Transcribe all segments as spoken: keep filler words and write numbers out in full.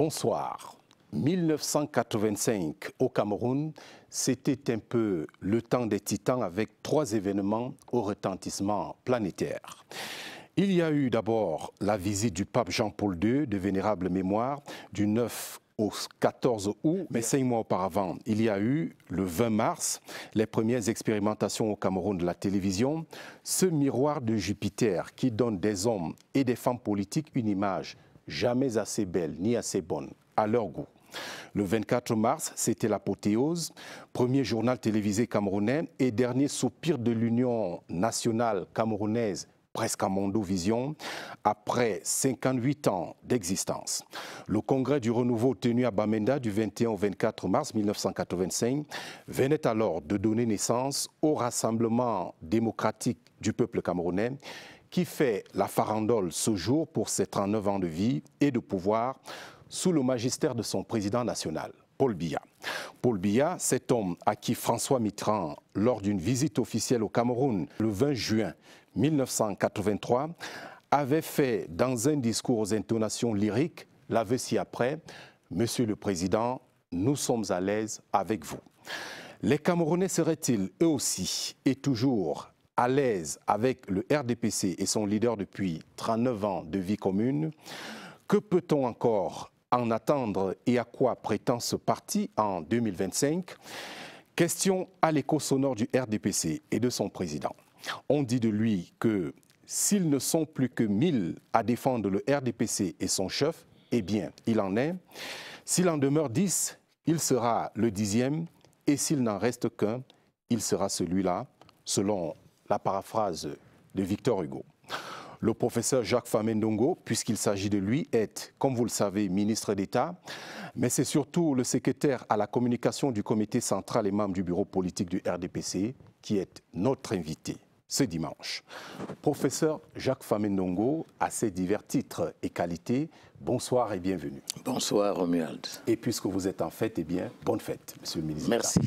Bonsoir. mille neuf cent quatre-vingt-cinq au Cameroun, c'était un peu le temps des titans avec trois événements au retentissement planétaire. Il y a eu d'abord la visite du pape Jean-Paul deux de vénérable mémoire du neuf au quatorze août, mais cinq mois auparavant, il y a eu, le vingt mars, les premières expérimentations au Cameroun de la télévision, ce miroir de Jupiter qui donne des hommes et des femmes politiques une image jamais assez belle ni assez bonne à leur goût. Le vingt-quatre mars, c'était l'apothéose, premier journal télévisé camerounais et dernier soupir de l'Union nationale camerounaise, presque à Mondovision, après cinquante-huit ans d'existence. Le congrès du renouveau tenu à Bamenda du vingt et un au vingt-quatre mars mille neuf cent quatre-vingt-cinq venait alors de donner naissance au Rassemblement démocratique du peuple camerounais qui fait la farandole ce jour pour ses trente-neuf ans de vie et de pouvoir sous le magistère de son président national, Paul Biya. Paul Biya, cet homme à qui François Mitterrand, lors d'une visite officielle au Cameroun le vingt juin mille neuf cent quatre-vingt-trois, avait fait dans un discours aux intonations lyriques, l'aveu ci-après, « Monsieur le Président, nous sommes à l'aise avec vous ». Les Camerounais seraient-ils eux aussi et toujours à l'aise avec le R D P C et son leader depuis trente-neuf ans de vie commune? Que peut-on encore en attendre et à quoi prétend ce parti en deux mille vingt-cinq? Question à l'écho sonore du R D P C et de son président. On dit de lui que s'ils ne sont plus que mille à défendre le R D P C et son chef, eh bien, il en est. S'il en demeure dix, il sera le dixième, et s'il n'en reste qu'un, il sera celui-là, selon la paraphrase de Victor Hugo. Le professeur Jacques Famendongo, puisqu'il s'agit de lui, est, comme vous le savez, ministre d'État, mais c'est surtout le secrétaire à la communication du comité central et membre du bureau politique du R D P C qui est notre invité ce dimanche. Professeur Jacques Famendongo, à ses divers titres et qualités, bonsoir et bienvenue. Bonsoir Romuald. Et puisque vous êtes en fête, eh bien, bonne fête, monsieur le ministre. Merci.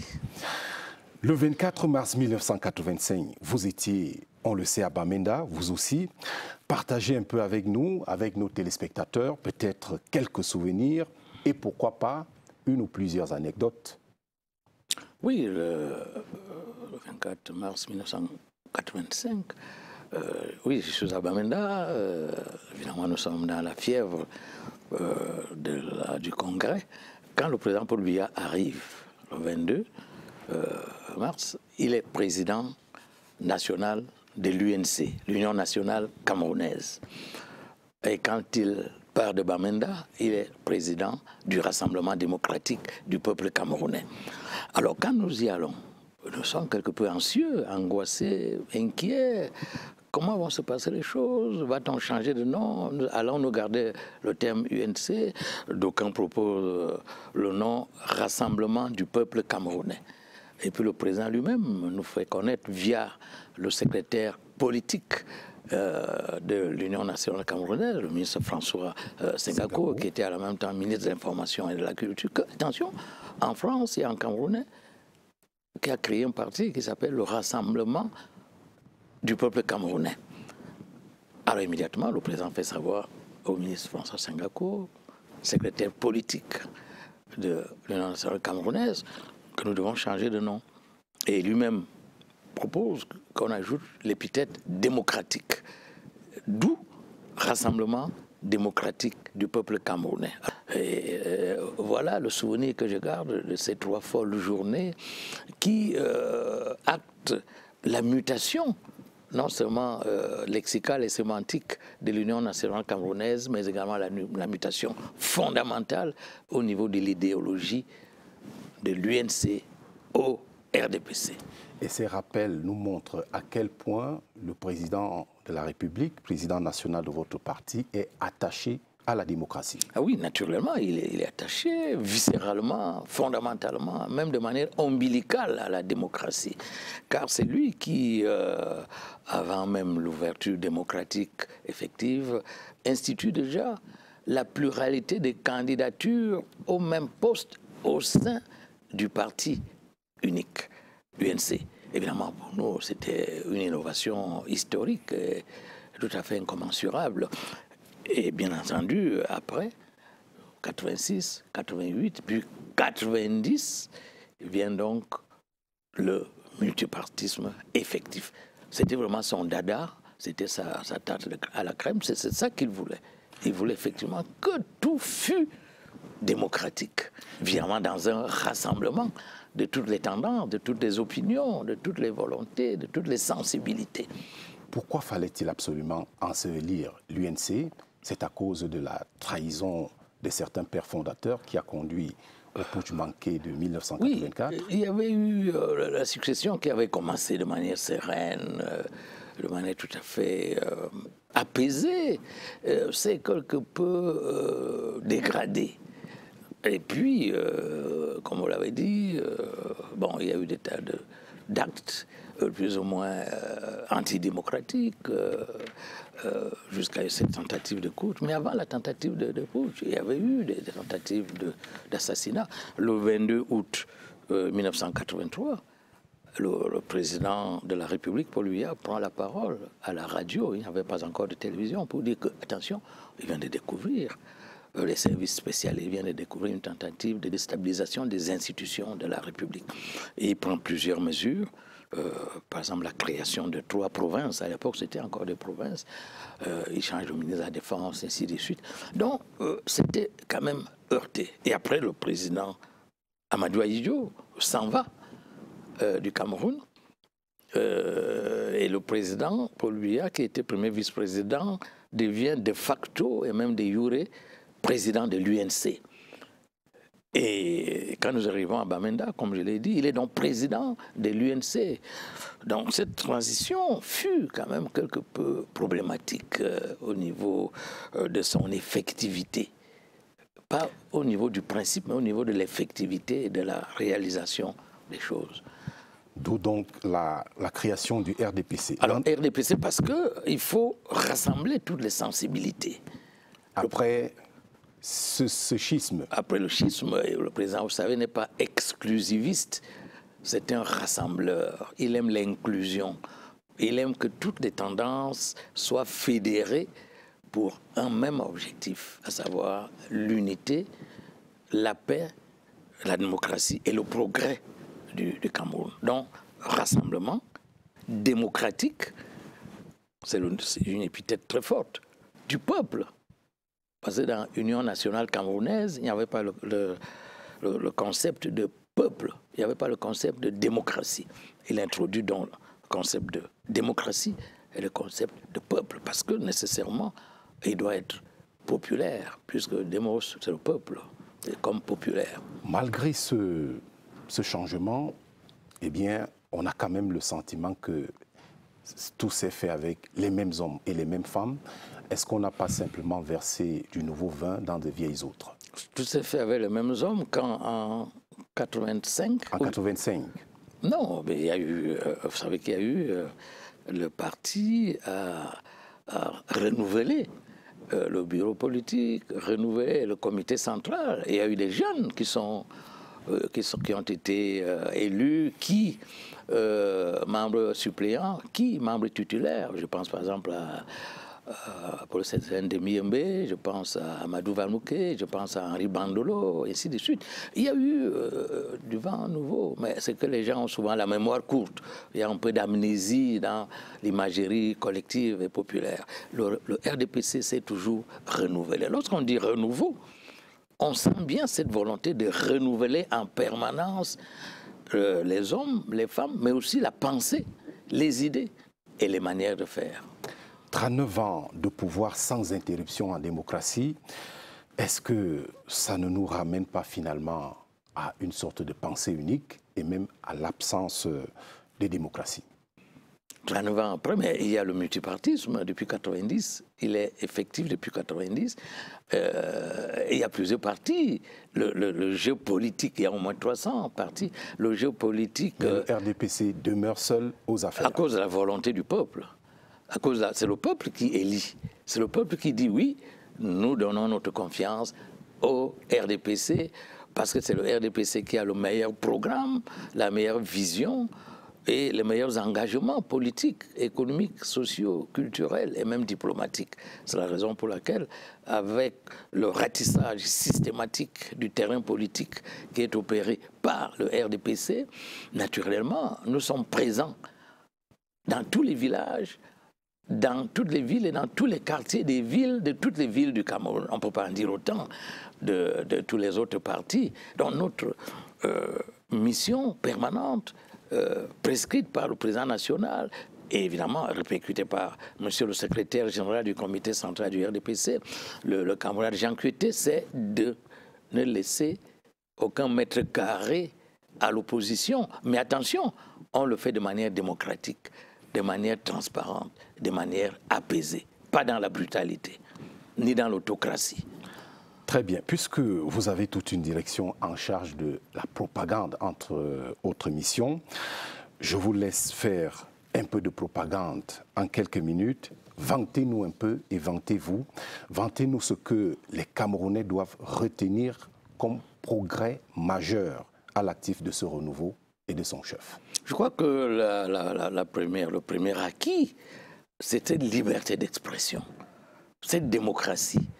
Le vingt-quatre mars mille neuf cent quatre-vingt-cinq, vous étiez, on le sait, à Bamenda, vous aussi. Partagez un peu avec nous, avec nos téléspectateurs, peut-être quelques souvenirs et pourquoi pas une ou plusieurs anecdotes. Oui, le, le vingt-quatre mars mille neuf cent quatre-vingt-cinq, euh, oui, je suis à Bamenda. Euh, évidemment, nous sommes dans la fièvre euh, de la, du congrès. Quand le président Paul Biya arrive le vingt-deux mars, il est président national de l'U N C, l'Union nationale camerounaise. Et quand il part de Bamenda, il est président du Rassemblement démocratique du peuple camerounais. Alors quand nous y allons, nous sommes quelque peu anxieux, angoissés, inquiets. Comment vont se passer les choses? Va-t-on changer de nom? Allons-nous garder le terme U N C? D'aucuns proposent le nom Rassemblement du peuple camerounais. Et puis le président lui-même nous fait connaître via le secrétaire politique euh, de l'Union nationale camerounaise, le ministre François euh, Sengako, qui était à la même temps ministre de l'Information et de la Culture, que, attention, en France et en Camerounais, qui a créé un parti qui s'appelle le Rassemblement du peuple camerounais. Alors immédiatement, le président fait savoir au ministre François Sengako, secrétaire politique de l'Union nationale camerounaise, que nous devons changer de nom. Et lui-même propose qu'on ajoute l'épithète démocratique, d'où Rassemblement démocratique du peuple camerounais. Et euh, voilà le souvenir que je garde de ces trois folles journées qui euh, actent la mutation, non seulement euh, lexicale et sémantique de l'Union nationale camerounaise, mais également la, la mutation fondamentale au niveau de l'idéologie de l'U N C au R D P C. Et ces rappels nous montrent à quel point le président de la République, président national de votre parti, est attaché à la démocratie. Ah oui, naturellement, il est, il est attaché viscéralement, fondamentalement, même de manière ombilicale à la démocratie. Car c'est lui qui, euh, avant même l'ouverture démocratique effective, institue déjà la pluralité des candidatures au même poste au sein du parti unique, U N C. Évidemment, pour nous, c'était une innovation historique et tout à fait incommensurable. Et bien entendu, après, quatre-vingt-six, quatre-vingt-huit, puis quatre-vingt-dix, vient donc le multipartisme effectif. C'était vraiment son dada, c'était sa, sa tarte à la crème, c'est ça qu'il voulait. Il voulait effectivement que tout fût démocratique, évidemment dans un rassemblement de toutes les tendances, de toutes les opinions, de toutes les volontés, de toutes les sensibilités. Pourquoi fallait-il absolument ensevelir l'U N C? C'est à cause de la trahison de certains pères fondateurs qui a conduit au putsch manqué de mille neuf cent quatre-vingt-quatre. Oui, il y avait eu euh, la succession qui avait commencé de manière sereine, euh, de manière tout à fait euh, apaisée. Euh, C'est quelque peu euh, dégradé. Et puis, euh, comme vous l'avez dit, euh, bon, il y a eu des tas d'actes euh, plus ou moins euh, antidémocratiques euh, euh, jusqu'à cette tentative de putsch. Mais avant la tentative de, de putsch, il y avait eu des, des tentatives d'assassinat. Le vingt-deux août euh, mille neuf cent quatre-vingt-trois, le, le président de la République, Paul Biya, prend la parole à la radio. Il n'y avait pas encore de télévision pour dire que, attention, il vient de découvrir. Les services spécialisés viennent de découvrir une tentative de déstabilisation des institutions de la République. Et il prend plusieurs mesures, euh, par exemple la création de trois provinces. À l'époque, c'était encore des provinces. Euh, il change de ministre de la Défense, ainsi de suite. Donc, euh, c'était quand même heurté. Et après, le président Amadou Ahidjo s'en va euh, du Cameroun. Euh, et le président Paul Biya, qui était premier vice-président, devient de facto et même de jure président de l'U N C. Et quand nous arrivons à Bamenda, comme je l'ai dit, il est donc président de l'U N C. Donc cette transition fut quand même quelque peu problématique euh, au niveau euh, de son effectivité. Pas au niveau du principe, mais au niveau de l'effectivité et de la réalisation des choses. D'où donc la, la création du R D P C. Alors, R D P C, parce qu'il faut rassembler toutes les sensibilités. Après ce, ce schisme. Après le schisme, le président, vous savez, n'est pas exclusiviste. C'est un rassembleur. Il aime l'inclusion. Il aime que toutes les tendances soient fédérées pour un même objectif, à savoir l'unité, la paix, la démocratie et le progrès du, du Cameroun. Donc, rassemblement démocratique, c'est une épithète très forte, du peuple. Parce que dans l'Union nationale camerounaise, il n'y avait pas le, le, le, le concept de peuple, il n'y avait pas le concept de démocratie. Il introduit donc le concept de démocratie et le concept de peuple, parce que nécessairement, il doit être populaire, puisque démos, c'est le peuple, c'est comme populaire. Malgré ce, ce changement, eh bien, on a quand même le sentiment que tout s'est fait avec les mêmes hommes et les mêmes femmes. Est-ce qu'on n'a pas simplement versé du nouveau vin dans de vieilles outres? Tout s'est fait avec les mêmes hommes quand en quatre-vingt-cinq... En quatre-vingt-cinq? Non, mais il y a eu, euh, vous savez qu'il y a eu, euh, le parti a, a renouvelé euh, le bureau politique, renouvelé le comité central. Et il y a eu des jeunes qui, sont, euh, qui, sont, qui ont été euh, élus, qui, euh, membres suppléants, qui, membres titulaires. Je pense par exemple à... Euh, pour le C C N de Miembe, je pense à Amadou Vanouké, je pense à Henri Bandolo, et ainsi de suite. Il y a eu euh, du vent nouveau, mais c'est que les gens ont souvent la mémoire courte. Il y a un peu d'amnésie dans l'imagerie collective et populaire. Le, le R D P C s'est toujours renouvelé. Lorsqu'on dit renouveau, on sent bien cette volonté de renouveler en permanence euh, les hommes, les femmes, mais aussi la pensée, les idées et les manières de faire. trente-neuf ans de pouvoir sans interruption en démocratie, est-ce que ça ne nous ramène pas finalement à une sorte de pensée unique et même à l'absence de démocratie? trente-neuf ans après, mais il y a le multipartisme depuis quatre-vingt-dix, il est effectif depuis quatre-vingt-dix, euh, il y a plusieurs partis, le, le, le jeu politique, il y a au moins trois cents partis, le jeu politique... Euh, le R D P C demeure seul aux affaires. À cause de la volonté du peuple. À cause de c'est le peuple qui élit. C'est le peuple qui dit oui, nous donnons notre confiance au R D P C parce que c'est le R D P C qui a le meilleur programme, la meilleure vision et les meilleurs engagements politiques, économiques, sociaux, culturels et même diplomatiques. C'est la raison pour laquelle, avec le ratissage systématique du terrain politique qui est opéré par le R D P C, naturellement, nous sommes présents dans tous les villages, dans toutes les villes et dans tous les quartiers des villes, de toutes les villes du Cameroun. On ne peut pas en dire autant de, de tous les autres partis. Donc notre euh, mission permanente, euh, prescrite par le président national, et évidemment répercutée par monsieur le secrétaire général du comité central du R D P C, le, le camarade Jean Cueté, c'est de ne laisser aucun mètre carré à l'opposition. Mais attention, on le fait de manière démocratique, de manière transparente, de manière apaisée, pas dans la brutalité, ni dans l'autocratie. Très bien. Puisque vous avez toute une direction en charge de la propagande, entre euh, autres missions, je vous laisse faire un peu de propagande en quelques minutes. Vantez-nous un peu et vantez-vous. Vantez-nous ce que les Camerounais doivent retenir comme progrès majeur à l'actif de ce renouveau et de son chef. Je crois que la, la, la, la première, le premier acquis, c'était la liberté d'expression. Cette démocratie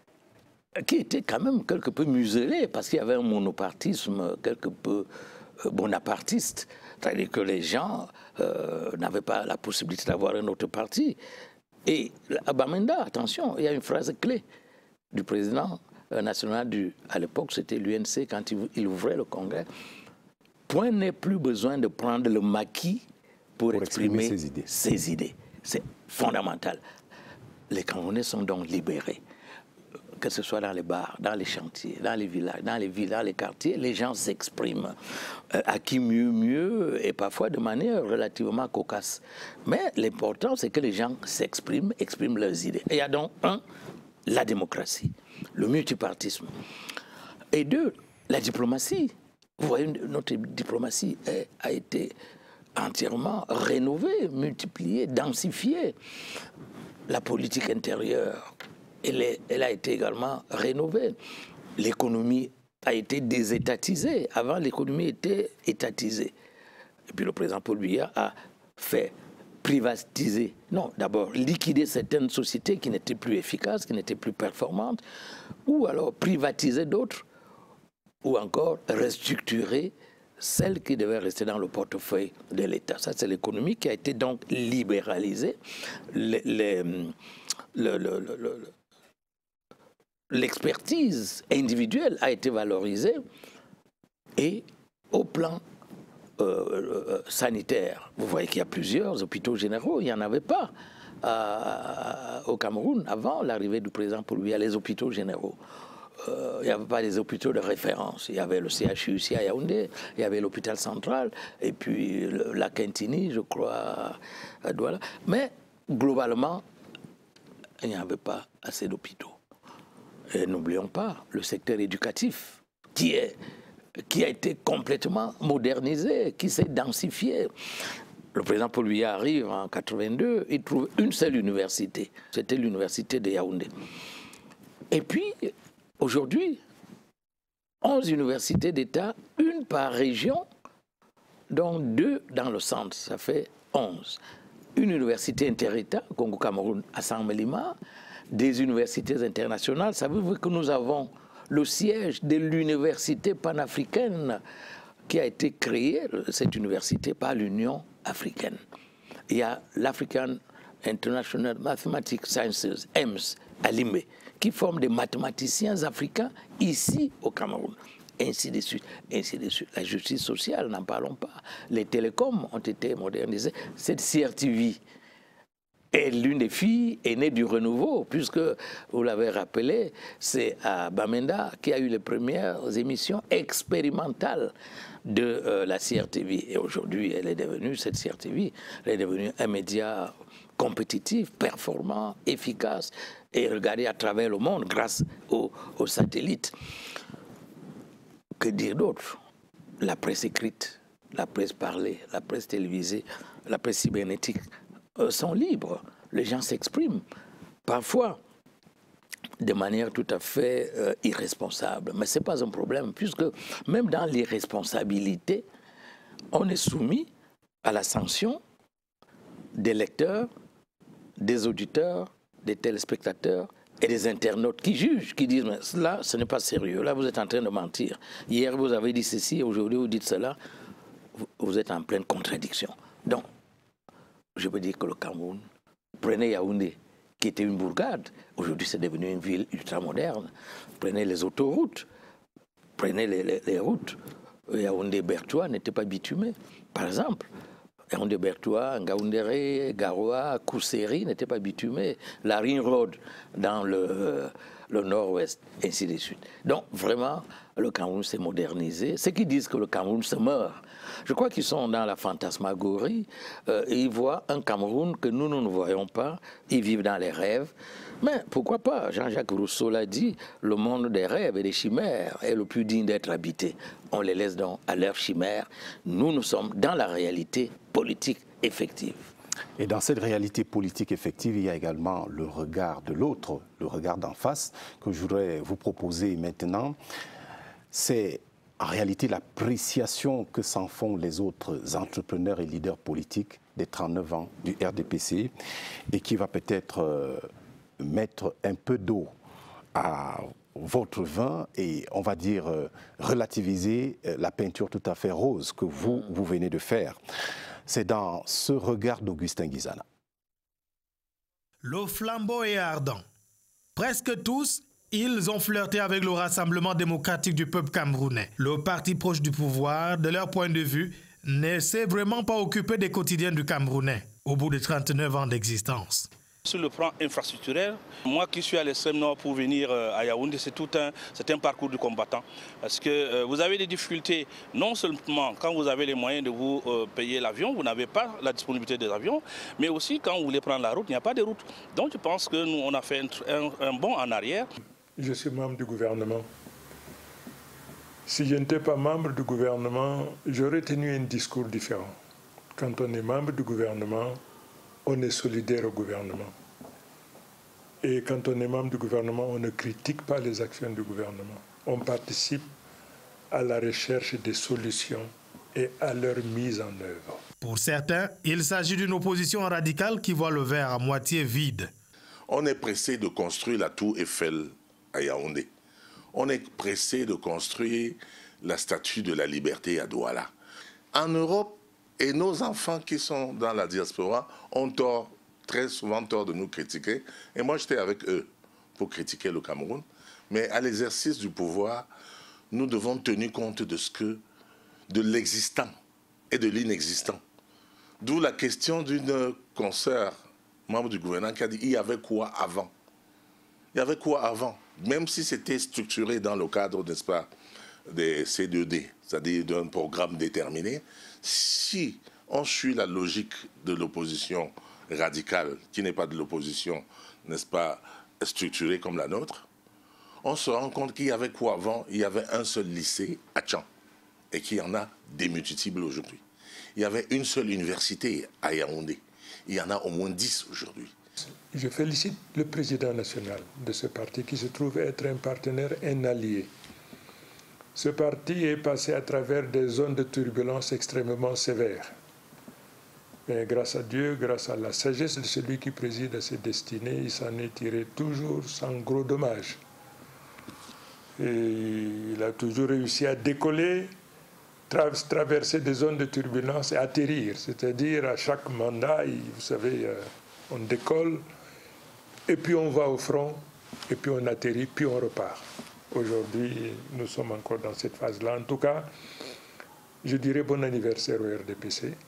qui était quand même quelque peu muselée parce qu'il y avait un monopartisme quelque peu bonapartiste. C'est-à-dire que les gens euh, n'avaient pas la possibilité d'avoir un autre parti. Et à Bamenda, attention, il y a une phrase clé du président national, du, à l'époque c'était l'U N C, quand il, il ouvrait le congrès. Point n'est plus besoin de prendre le maquis pour, pour exprimer, exprimer ses idées. Ses idées. C'est fondamental. Les Camerounais sont donc libérés. Que ce soit dans les bars, dans les chantiers, dans les villages, dans les villes, dans les quartiers, les gens s'expriment. Euh, à qui mieux, mieux, et parfois de manière relativement cocasse. Mais l'important, c'est que les gens s'expriment, expriment leurs idées. Et il y a donc, un, la démocratie, le multipartisme. Et deux, la diplomatie. Vous voyez, notre diplomatie a été entièrement rénovée, multipliée, densifiée. La politique intérieure, elle, est, elle a été également rénovée. L'économie a été désétatisée. Avant, l'économie était étatisée. Et puis le président Paul Biya a fait privatiser, non, d'abord liquider certaines sociétés qui n'étaient plus efficaces, qui n'étaient plus performantes, ou alors privatiser d'autres, ou encore restructurer celles qui devaient rester dans le portefeuille de l'État. Ça, c'est l'économie qui a été donc libéralisée. L'expertise individuelle a été valorisée et au plan euh, sanitaire, vous voyez qu'il y a plusieurs hôpitaux généraux, il n'y en avait pas euh, au Cameroun avant l'arrivée du président Paul Biya, les hôpitaux généraux. Euh, il n'y avait pas des hôpitaux de référence. Il y avait le C H U ici à Yaoundé, il y avait l'hôpital central, et puis le, la Quintini, je crois, à Douala. Mais globalement, il n'y avait pas assez d'hôpitaux. Et n'oublions pas le secteur éducatif, qui, est, qui a été complètement modernisé, qui s'est densifié. Le président Paul Biya arrive en mille neuf cent quatre-vingt-deux, il trouve une seule université. C'était l'université de Yaoundé. Et puis, aujourd'hui, onze universités d'État, une par région, dont deux dans le centre, ça fait onze. Une université inter-État, Congo-Cameroun, à Saint-Mélima, des universités internationales. Savez-vous que nous avons le siège de l'université panafricaine qui a été créée, cette université, par l'Union africaine. Il y a l'African International Mathematics Sciences, E M S, à Limé, qui forment des mathématiciens africains ici au Cameroun. Ainsi de suite, ainsi de suite. La justice sociale, n'en parlons pas. Les télécoms ont été modernisés. Cette C R T V est l'une des filles aînées du renouveau, puisque, vous l'avez rappelé, c'est à Bamenda qu'il y a eu les premières émissions expérimentales de euh, la C R T V. Et aujourd'hui, elle est devenue, cette C R T V, elle est devenue un média compétitif, performant, efficace, et regardé à travers le monde grâce aux, aux satellites. Que dire d'autre? La presse écrite, la presse parlée, la presse télévisée, la presse cybernétique euh, sont libres. Les gens s'expriment, parfois de manière tout à fait euh, irresponsable. Mais ce n'est pas un problème, puisque même dans l'irresponsabilité, on est soumis à la sanction des lecteurs, des auditeurs, des téléspectateurs et des internautes qui jugent, qui disent « mais là, ce n'est pas sérieux, là, vous êtes en train de mentir. Hier, vous avez dit ceci, aujourd'hui, vous dites cela. » Vous êtes en pleine contradiction. Donc, je peux dire que le Cameroun, prenez Yaoundé, qui était une bourgade, aujourd'hui c'est devenu une ville ultramoderne. Prenez les autoroutes, prenez les, les, les routes. Yaoundé-Bertoua n'était pas bitumé, par exemple. Yaoundé-Bertoua, Ngaoundéré, Garoua, Kousséri n'étaient pas bitumés. La Ring Road dans le, le nord-ouest, ainsi de suite. Donc, vraiment, le Cameroun s'est modernisé. Ceux qui disent que le Cameroun se meurt, je crois qu'ils sont dans la fantasmagorie. Euh, ils voient un Cameroun que nous, nous ne voyons pas. Ils vivent dans les rêves. Mais pourquoi pas? Jean-Jacques Rousseau l'a dit, le monde des rêves et des chimères est le plus digne d'être habité. On les laisse donc à leurs chimères. Nous, nous sommes dans la réalité politique effective. Et dans cette réalité politique effective, il y a également le regard de l'autre, le regard d'en face, que je voudrais vous proposer maintenant. C'est en réalité l'appréciation que s'en font les autres entrepreneurs et leaders politiques des trente-neuf ans du R D P C et qui va peut-être euh, mettre un peu d'eau à votre vin et, on va dire, euh, relativiser euh, la peinture tout à fait rose que vous, vous venez de faire. C'est dans ce regard d'Augustin Guizana. Le flambeau est ardent. Presque tous, ils ont flirté avec le Rassemblement démocratique du peuple camerounais. Le parti proche du pouvoir, de leur point de vue, ne s'est vraiment pas occupé des quotidiens du Camerounais, au bout de trente-neuf ans d'existence. Sur le plan infrastructurel, moi qui suis à l'extrême nord pour venir à Yaoundé, c'est tout un, c'est un parcours du combattant. Parce que euh, vous avez des difficultés, non seulement quand vous avez les moyens de vous euh, payer l'avion, vous n'avez pas la disponibilité des avions, mais aussi quand vous voulez prendre la route, il n'y a pas de route. Donc je pense que nous, on a fait un, un, un bond en arrière. Je suis membre du gouvernement. Si je n'étais pas membre du gouvernement, j'aurais tenu un discours différent. Quand on est membre du gouvernement, on est solidaire au gouvernement. Et quand on est membre du gouvernement, on ne critique pas les actions du gouvernement. On participe à la recherche des solutions et à leur mise en œuvre. Pour certains, il s'agit d'une opposition radicale qui voit le verre à moitié vide. On est pressé de construire la tour Eiffel à Yaoundé. On est pressé de construire la statue de la liberté à Douala. En Europe, et nos enfants qui sont dans la diaspora ont tort, très souvent tort de nous critiquer. Et moi, j'étais avec eux pour critiquer le Cameroun. Mais à l'exercice du pouvoir, nous devons tenir compte de ce que, de l'existant et de l'inexistant. D'où la question d'une consoeur, membre du gouvernement, qui a dit il y avait quoi avant? Il y avait quoi avant? Même si c'était structuré dans le cadre, n'est-ce pas, des C deux D, c'est-à-dire d'un programme déterminé, si on suit la logique de l'opposition radicale, qui n'est pas de l'opposition, n'est-ce pas, structurée comme la nôtre, on se rend compte qu'il y avait quoi avant? Il y avait un seul lycée à Tchan, et qu'il y en a des multiples aujourd'hui. Il y avait une seule université à Yaoundé. Il y en a au moins dix aujourd'hui. Je félicite le président national de ce parti qui se trouve être un partenaire, un allié. Ce parti est passé à travers des zones de turbulence extrêmement sévères. Mais grâce à Dieu, grâce à la sagesse de celui qui préside à ses destinées, il s'en est tiré toujours sans gros dommages. Et il a toujours réussi à décoller, tra traverser des zones de turbulence et atterrir. C'est-à-dire à chaque mandat, vous savez, on décolle, et puis on va au front, et puis on atterrit, puis on repart. Aujourd'hui, nous sommes encore dans cette phase-là. En tout cas, je dirais bon anniversaire au R D P C.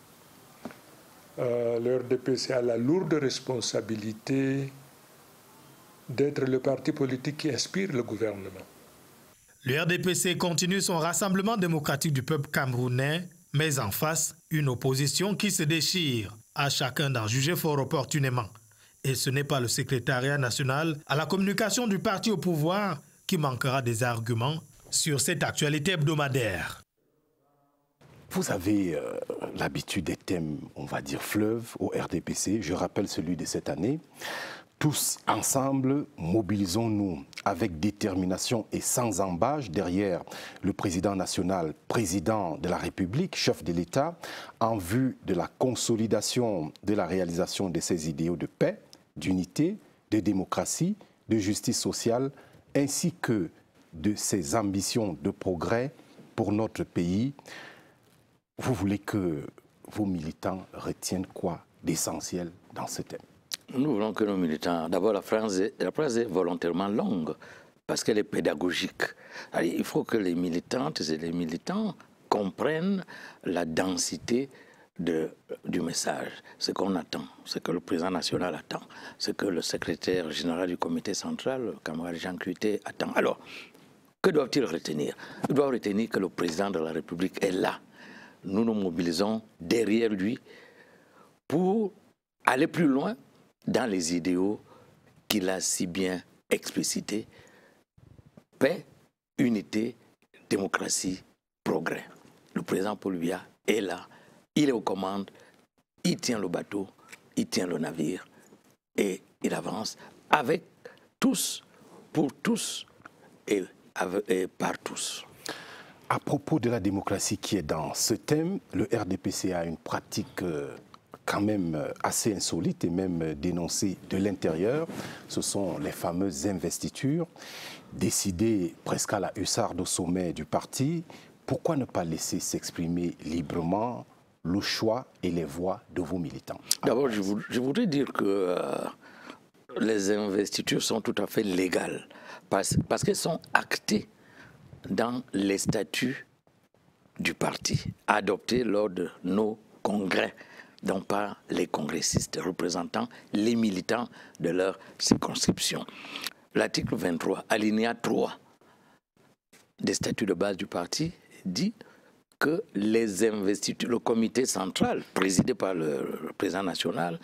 Euh, le R D P C a la lourde responsabilité d'être le parti politique qui inspire le gouvernement. Le R D P C continue son rassemblement démocratique du peuple camerounais, mais en face, une opposition qui se déchire, à chacun d'en juger fort opportunément. Et ce n'est pas le secrétariat national à la communication du parti au pouvoir qui manquera des arguments sur cette actualité hebdomadaire. Vous avez euh, l'habitude des thèmes, on va dire, fleuves au R D P C. Je rappelle celui de cette année. Tous ensemble, mobilisons-nous avec détermination et sans embâche derrière le président national, président de la République, chef de l'État, en vue de la consolidation de la réalisation de ses idéaux de paix, d'unité, de démocratie, de justice sociale, ainsi que de ses ambitions de progrès pour notre pays. Vous voulez que vos militants retiennent quoi d'essentiel dans ce thème? Nous voulons que nos militants... D'abord, la phrase est, la phrase est volontairement longue parce qu'elle est pédagogique. Alors, il faut que les militantes et les militants comprennent la densité de, du message, ce qu'on attend, ce que le président national attend, ce que le secrétaire général du comité central, le camarade Jean Cuité, attend. Alors, que doivent-ils retenir? Ils doivent retenir que le président de la République est là. Nous nous mobilisons derrière lui pour aller plus loin dans les idéaux qu'il a si bien explicités: paix, unité, démocratie, progrès. Le président Paul Biya est là, il est aux commandes, il tient le bateau, il tient le navire et il avance avec tous, pour tous et, avec, et par tous. À propos de la démocratie qui est dans ce thème, le R D P C a une pratique euh, quand même assez insolite et même dénoncée de l'intérieur. Ce sont les fameuses investitures décidées presque à la hussarde au sommet du parti. Pourquoi ne pas laisser s'exprimer librement le choix et les voix de vos militants? D'abord, je, je voudrais dire que euh, les investitures sont tout à fait légales parce, parce qu'elles sont actées dans les statuts du parti, adoptés lors de nos congrès, dont par les congressistes représentant les militants de leur circonscription. L'article vingt-trois, alinéa trois des statuts de base du parti dit que les investitures, le comité central, présidé par le, le président national,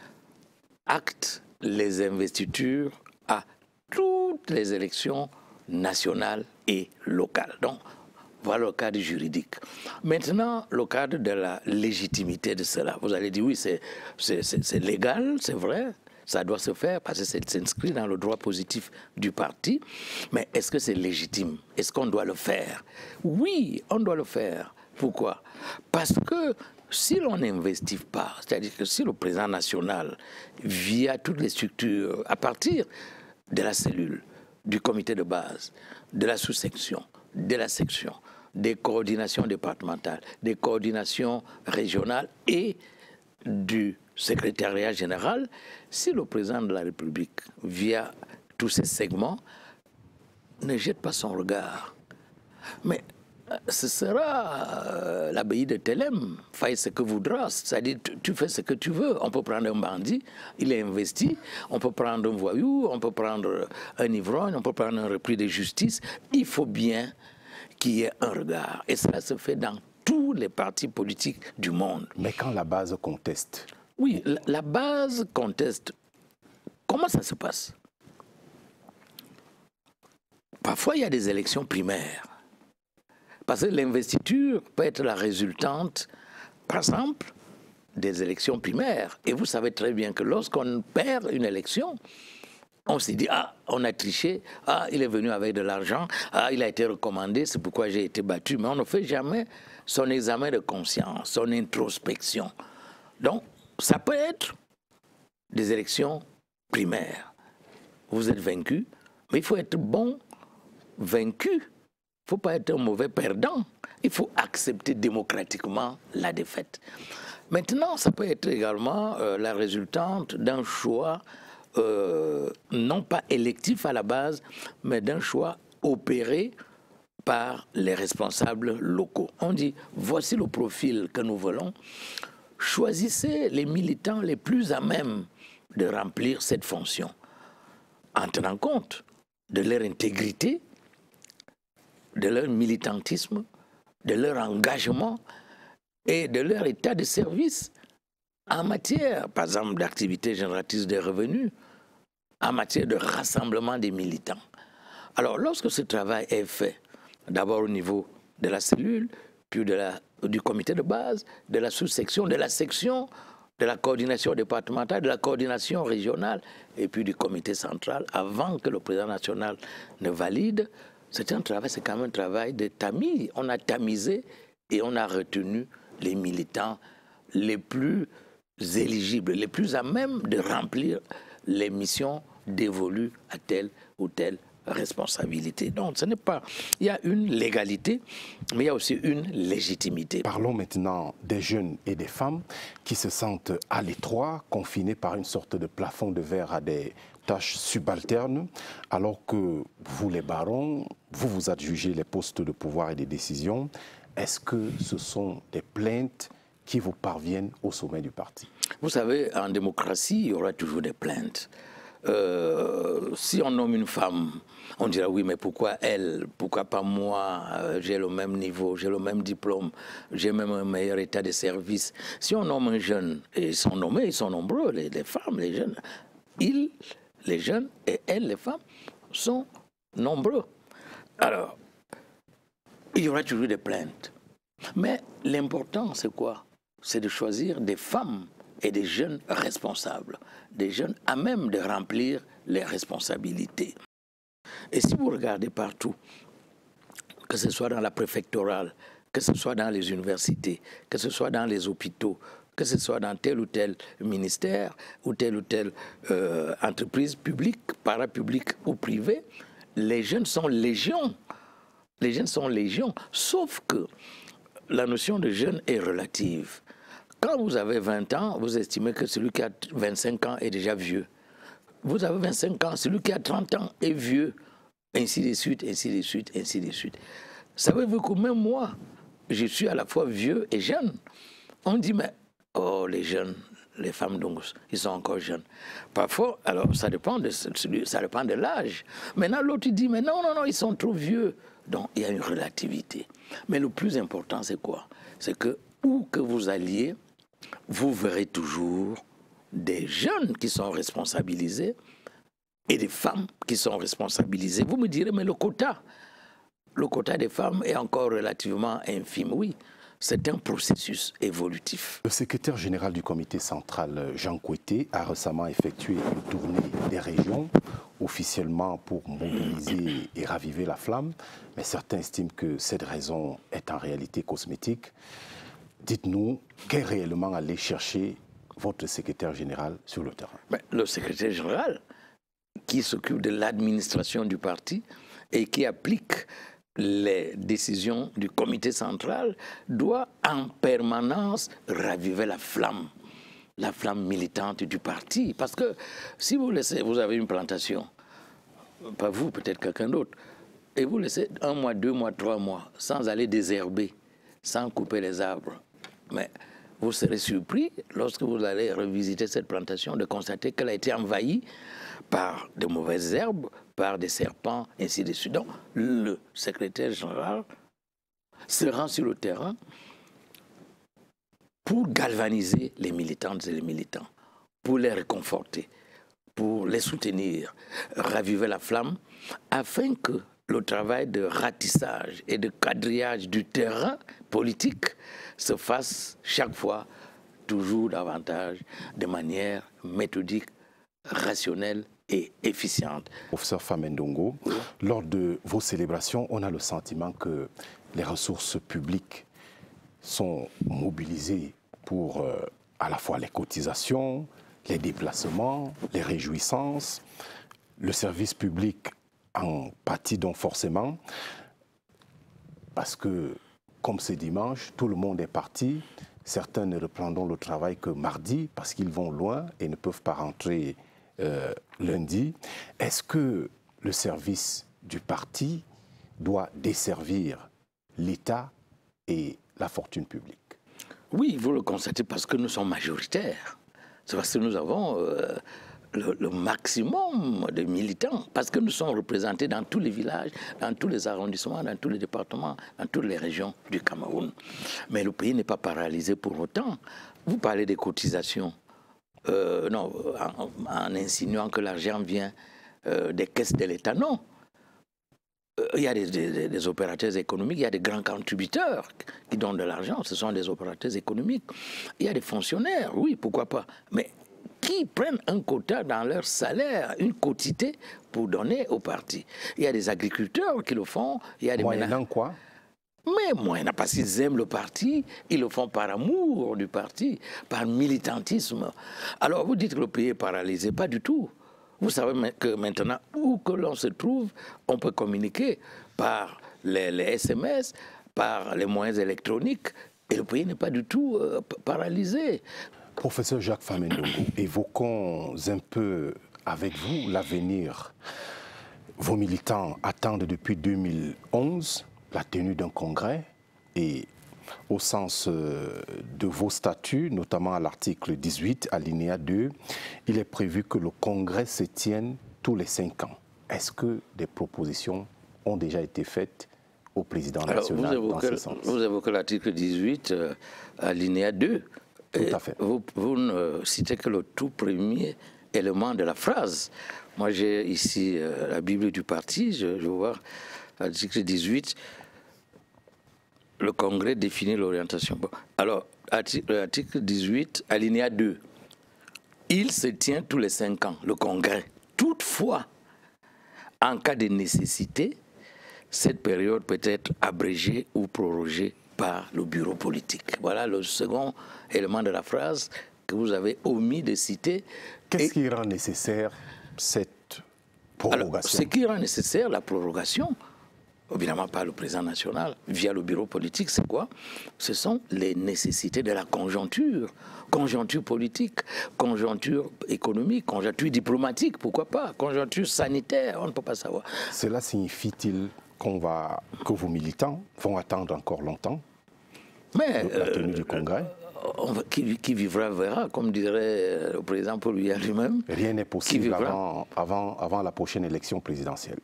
acte les investitures à toutes les élections nationales et locales. Donc, voilà le cadre juridique. Maintenant, le cadre de la légitimité de cela. Vous allez dire, oui, c'est légal, c'est vrai, ça doit se faire parce que c'est inscrit dans le droit positif du parti. Mais est-ce que c'est légitime? Est-ce qu'on doit le faire? Oui, on doit le faire. Pourquoi? Parce que si l'on n'investit pas, c'est-à-dire que si le président national, via toutes les structures, à partir de la cellule, du comité de base, de la sous-section, de la section, des coordinations départementales, des coordinations régionales et du secrétariat général, si le président de la République, via tous ces segments, ne jette pas son regard, mais ce sera euh, l'abbaye de Thélème, fais ce que voudras, c'est-à-dire tu, tu fais ce que tu veux. On peut prendre un bandit, il est investi, on peut prendre un voyou, on peut prendre un ivrogne, on peut prendre un repris de justice. Il faut bien qu'il y ait un regard. Et cela se fait dans tous les partis politiques du monde. Mais quand la base conteste? Oui, la, la base conteste. Comment ça se passe? Parfois, il y a des élections primaires. Parce que l'investiture peut être la résultante, par exemple, des élections primaires. Et vous savez très bien que lorsqu'on perd une élection, on se dit, ah, on a triché, ah, il est venu avec de l'argent, ah, il a été recommandé, c'est pourquoi j'ai été battu. Mais on ne fait jamais son examen de conscience, son introspection. Donc, ça peut être des élections primaires. Vous êtes vaincu, mais il faut être bon vaincu. Il ne faut pas être un mauvais perdant. Il faut accepter démocratiquement la défaite. Maintenant, ça peut être également euh, la résultante d'un choix euh, non pas électif à la base, mais d'un choix opéré par les responsables locaux. On dit, voici le profil que nous voulons. Choisissez les militants les plus à même de remplir cette fonction, en tenant compte de leur intégrité, de leur militantisme, de leur engagement et de leur état de service en matière, par exemple, d'activité génératrice de revenus, en matière de rassemblement des militants. Alors, lorsque ce travail est fait, d'abord au niveau de la cellule, puis de la, du comité de base, de la sous-section, de la section, de la coordination départementale, de la coordination régionale et puis du comité central avant que le président national ne valide. C'est un travail, c'est quand même un travail de tamis. On a tamisé et on a retenu les militants les plus éligibles, les plus à même de remplir les missions dévolues à telle ou telle responsabilité. Donc, ce n'est pas... Il y a une légalité, mais il y a aussi une légitimité. Parlons maintenant des jeunes et des femmes qui se sentent à l'étroit, confinés par une sorte de plafond de verre à des tâches subalternes, alors que vous, les barons, vous vous adjugez les postes de pouvoir et de décision. Est-ce que ce sont des plaintes qui vous parviennent au sommet du parti? Vous savez, en démocratie, il y aura toujours des plaintes. Euh, si on nomme une femme, on dira oui, mais pourquoi elle? Pourquoi pas moi? euh, J'ai le même niveau, j'ai le même diplôme, j'ai même un meilleur état de service. Si on nomme un jeune, et ils sont nommés, ils sont nombreux, les, les femmes, les jeunes, ils, les jeunes, et elles, les femmes, sont nombreux. Alors, il y aura toujours des plaintes. Mais l'important, c'est quoi? C'est de choisir des femmes et des jeunes responsables, des jeunes à même de remplir les responsabilités. Et si vous regardez partout, que ce soit dans la préfectorale, que ce soit dans les universités, que ce soit dans les hôpitaux, que ce soit dans tel ou tel ministère ou telle ou telle euh, entreprise publique, parapublique ou privée, les jeunes sont légion. Les jeunes sont légion, sauf que la notion de jeune est relative. Quand vous avez vingt ans, vous estimez que celui qui a vingt-cinq ans est déjà vieux. Vous avez vingt-cinq ans, celui qui a trente ans est vieux, ainsi de suite, ainsi de suite, ainsi de suite. Savez-vous que même moi, je suis à la fois vieux et jeune. On dit, mais, oh, les jeunes, les femmes donc, ils sont encore jeunes. Parfois, alors, ça dépend de, ça dépend de l'âge. Maintenant, l'autre, il dit, mais non, non, non, ils sont trop vieux. Donc, il y a une relativité. Mais le plus important, c'est quoi? C'est que, où que vous alliez, vous verrez toujours des jeunes qui sont responsabilisés et des femmes qui sont responsabilisées. Vous me direz, mais le quota, le quota des femmes est encore relativement infime. Oui, c'est un processus évolutif. Le secrétaire général du comité central, Jean Kouété, a récemment effectué une tournée des régions, officiellement pour mobiliser et raviver la flamme, mais certains estiment que cette raison est en réalité cosmétique. Dites-nous, qu'est réellement aller chercher votre secrétaire général sur le terrain? Mais le secrétaire général, qui s'occupe de l'administration du parti et qui applique les décisions du comité central, doit en permanence raviver la flamme, la flamme militante du parti. Parce que si vous laissez, vous avez une plantation, pas vous, peut-être quelqu'un d'autre, et vous laissez un mois, deux mois, trois mois, sans aller désherber, sans couper les arbres, mais vous serez surpris, lorsque vous allez revisiter cette plantation, de constater qu'elle a été envahie par de mauvaises herbes, par des serpents, ainsi de suite. Donc, le secrétaire général se rend sur le terrain pour galvaniser les militantes et les militants, pour les réconforter, pour les soutenir, raviver la flamme, afin que le travail de ratissage et de quadrillage du terrain politique se fasse chaque fois toujours davantage de manière méthodique, rationnelle et efficiente. Professeur Famendongo, oui. Lors de vos célébrations, on a le sentiment que les ressources publiques sont mobilisées pour euh, à la fois les cotisations, les déplacements, les réjouissances. Le service public en pâtit donc forcément, parce que comme c'est dimanche, tout le monde est parti. Certains ne reprendront le travail que mardi parce qu'ils vont loin et ne peuvent pas rentrer euh, lundi. Est-ce que le service du parti doit desservir l'État et la fortune publique? Oui, vous le constatez parce que nous sommes majoritaires. C'est parce que nous avons euh, le, le maximum de militants, parce que nous sommes représentés dans tous les villages, dans tous les arrondissements, dans tous les départements, dans toutes les régions du Cameroun. Mais le pays n'est pas paralysé pour autant. Vous parlez des cotisations, euh, non, en, en insinuant que l'argent vient euh, des caisses de l'État. Non. il y a des, des, des opérateurs économiques, il y a des grands contributeurs qui donnent de l'argent, ce sont des opérateurs économiques. Il y a des fonctionnaires, oui, pourquoi pas. Mais qui prennent un quota dans leur salaire, une quotité pour donner au parti. Il y a des agriculteurs qui le font. Il y a des moyennant quoi? Mais moyennant parce qu'ils aiment le parti, ils le font par amour du parti, par militantisme. Alors vous dites que le pays est paralysé, pas du tout. Vous savez que maintenant, où que l'on se trouve, on peut communiquer par les, les S M S, par les moyens électroniques, et le pays n'est pas du tout euh, paralysé. Professeur Jacques Famendongo, évoquons un peu avec vous l'avenir. Vos militants attendent depuis deux mille onze la tenue d'un congrès et au sens de vos statuts, notamment à l'article dix-huit, alinéa deux, il est prévu que le congrès se tienne tous les cinq ans. Est-ce que des propositions ont déjà été faites au président national? Alors, vous évoquez, dans ce sens? Vous évoquez l'article dix-huit, euh, alinéa deux. Tout à fait. Vous, vous ne citez que le tout premier élément de la phrase. Moi, j'ai ici euh, la Bible du parti, je, je vois l'article dix-huit. Le Congrès définit l'orientation. Bon. Alors, article dix-huit, alinéa deux. Il se tient tous les cinq ans, le Congrès. Toutefois, en cas de nécessité, cette période peut être abrégée ou prorogée par le bureau politique. Voilà le second élément de la phrase que vous avez omis de citer. Qu'est-ce qui rend nécessaire cette prorogation? Alors, ce qui rend nécessaire la prorogation, évidemment pas le président national, via le bureau politique, c'est quoi? Ce sont les nécessités de la conjoncture. Conjoncture politique, conjoncture économique, conjoncture diplomatique, pourquoi pas? Conjoncture sanitaire, on ne peut pas savoir. Cela signifie-t-il qu'on va, que vos militants vont attendre encore longtemps Mais, la tenue euh, du congrès? On va, qui, qui vivra verra, comme dirait le président Paul Biya lui-même. Rien n'est possible avant, avant, avant la prochaine élection présidentielle.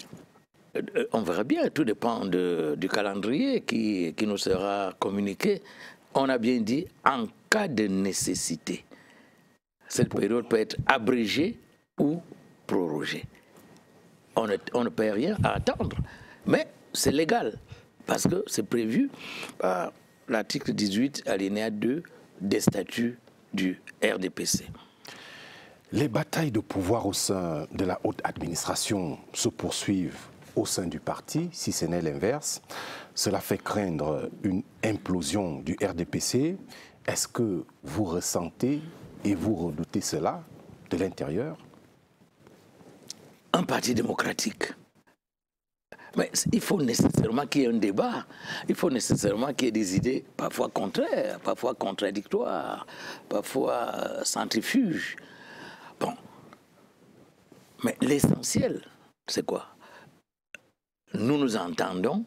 On verra bien, tout dépend de, du calendrier qui, qui nous sera communiqué. On a bien dit en cas de nécessité. Cette période peut être abrégée ou prorogée. On ne, on ne peut rien à attendre, mais c'est légal parce que c'est prévu par l'article dix-huit, alinéa deux des statuts du R D P C. Les batailles de pouvoir au sein de la haute administration se poursuivent au sein du parti, si ce n'est l'inverse. Cela fait craindre une implosion du R D P C. Est-ce que vous ressentez et vous redoutez cela de l'intérieur? Un parti démocratique. Mais il faut nécessairement qu'il y ait un débat. Il faut nécessairement qu'il y ait des idées parfois contraires, parfois contradictoires, parfois centrifuges. Bon. Mais l'essentiel, c'est quoi? Nous nous entendons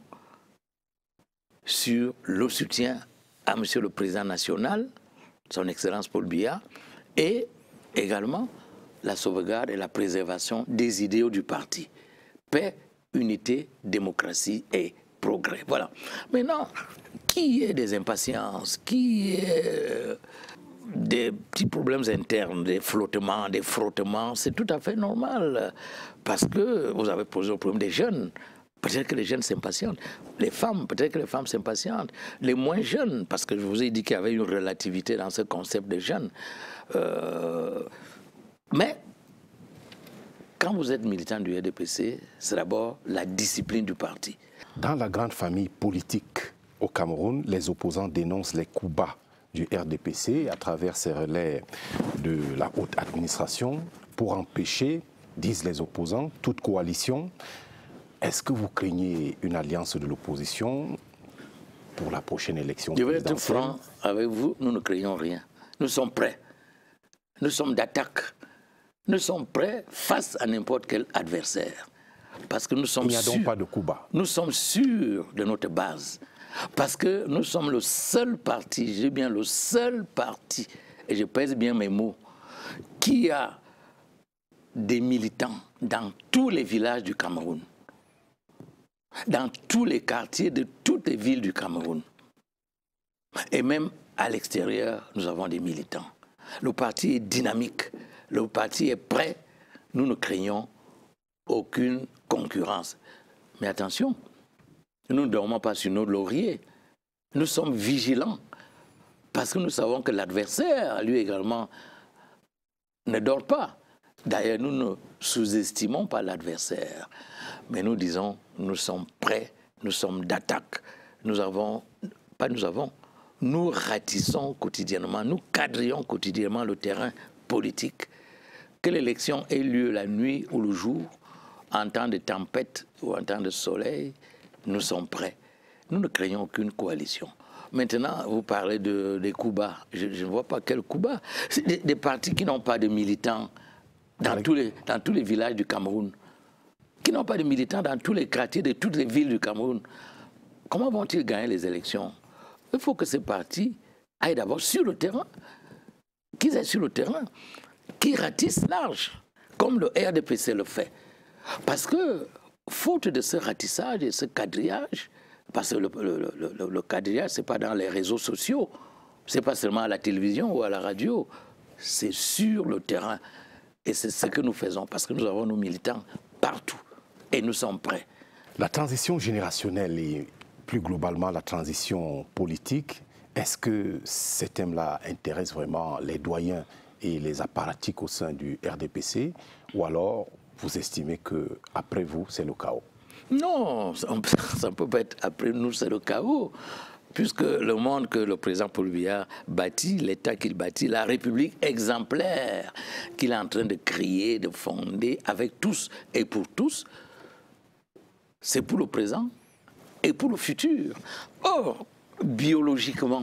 sur le soutien à M. le Président national, son Excellence Paul Biya, et également la sauvegarde et la préservation des idéaux du parti. Paix, unité, démocratie et progrès. Voilà. Maintenant, qui ait des impatiences, qui ait des petits problèmes internes, des flottements, des frottements, c'est tout à fait normal. Parce que vous avez posé le problème des jeunes. Peut-être que les jeunes s'impatientent. Les femmes, peut-être que les femmes s'impatientent. Les moins jeunes, parce que je vous ai dit qu'il y avait une relativité dans ce concept de jeunes. Euh, mais, quand vous êtes militant du R D P C, c'est d'abord la discipline du parti. Dans la grande famille politique au Cameroun, les opposants dénoncent les coups bas du R D P C à travers ces relais de la haute administration pour empêcher, disent les opposants, toute coalition. Est-ce que vous craignez une alliance de l'opposition pour la prochaine élection présidentielle? Je vais être franc avec vous, nous ne craignons rien. Nous sommes prêts. Nous sommes d'attaque. Nous sommes prêts face à n'importe quel adversaire. Parce que nous sommes Il n'y a sûrs, donc pas de coup bas. Nous sommes sûrs de notre base. Parce que nous sommes le seul parti, je dis bien le seul parti, et je pèse bien mes mots, qui a des militants dans tous les villages du Cameroun, dans tous les quartiers de toutes les villes du Cameroun. Et même à l'extérieur, nous avons des militants. Le parti est dynamique, le parti est prêt, nous ne craignons aucune concurrence. Mais attention, nous ne dormons pas sur nos lauriers. Nous sommes vigilants parce que nous savons que l'adversaire, lui également, ne dort pas. D'ailleurs, nous ne sous-estimons pas l'adversaire. Mais nous disons, nous sommes prêts, nous sommes d'attaque. Nous avons, pas nous avons, nous ratissons quotidiennement, nous quadrillons quotidiennement le terrain politique. Que l'élection ait lieu la nuit ou le jour, en temps de tempête ou en temps de soleil, nous sommes prêts. Nous ne craignons aucune coalition. Maintenant, vous parlez de, des coups bas. Je, je ne vois pas quel coup bas. C'est des, des partis qui n'ont pas de militants dans tous, les, dans tous les villages du Cameroun, qui n'ont pas de militants dans tous les quartiers de toutes les villes du Cameroun. Comment vont-ils gagner les élections? Il faut que ces partis aillent d'abord sur le terrain, qu'ils aillent sur le terrain, qu'ils ratissent large, comme le R D P C le fait. Parce que, faute de ce ratissage et ce quadrillage, parce que le, le, le, le quadrillage, ce n'est pas dans les réseaux sociaux, ce n'est pas seulement à la télévision ou à la radio, c'est sur le terrain. Et c'est ce que nous faisons, parce que nous avons nos militants partout, et nous sommes prêts. La transition générationnelle et plus globalement la transition politique, est-ce que ces thèmes-là intéressent vraiment les doyens et les apparatchiks au sein du R D P C, ou alors vous estimez qu'après vous, c'est le chaos? Non, ça ne peut pas être après nous, c'est le chaos. Puisque le monde que le président Paul Biya bâtit, l'État qu'il bâtit, la République exemplaire qu'il est en train de créer, de fonder avec tous et pour tous, c'est pour le présent et pour le futur. Or, biologiquement,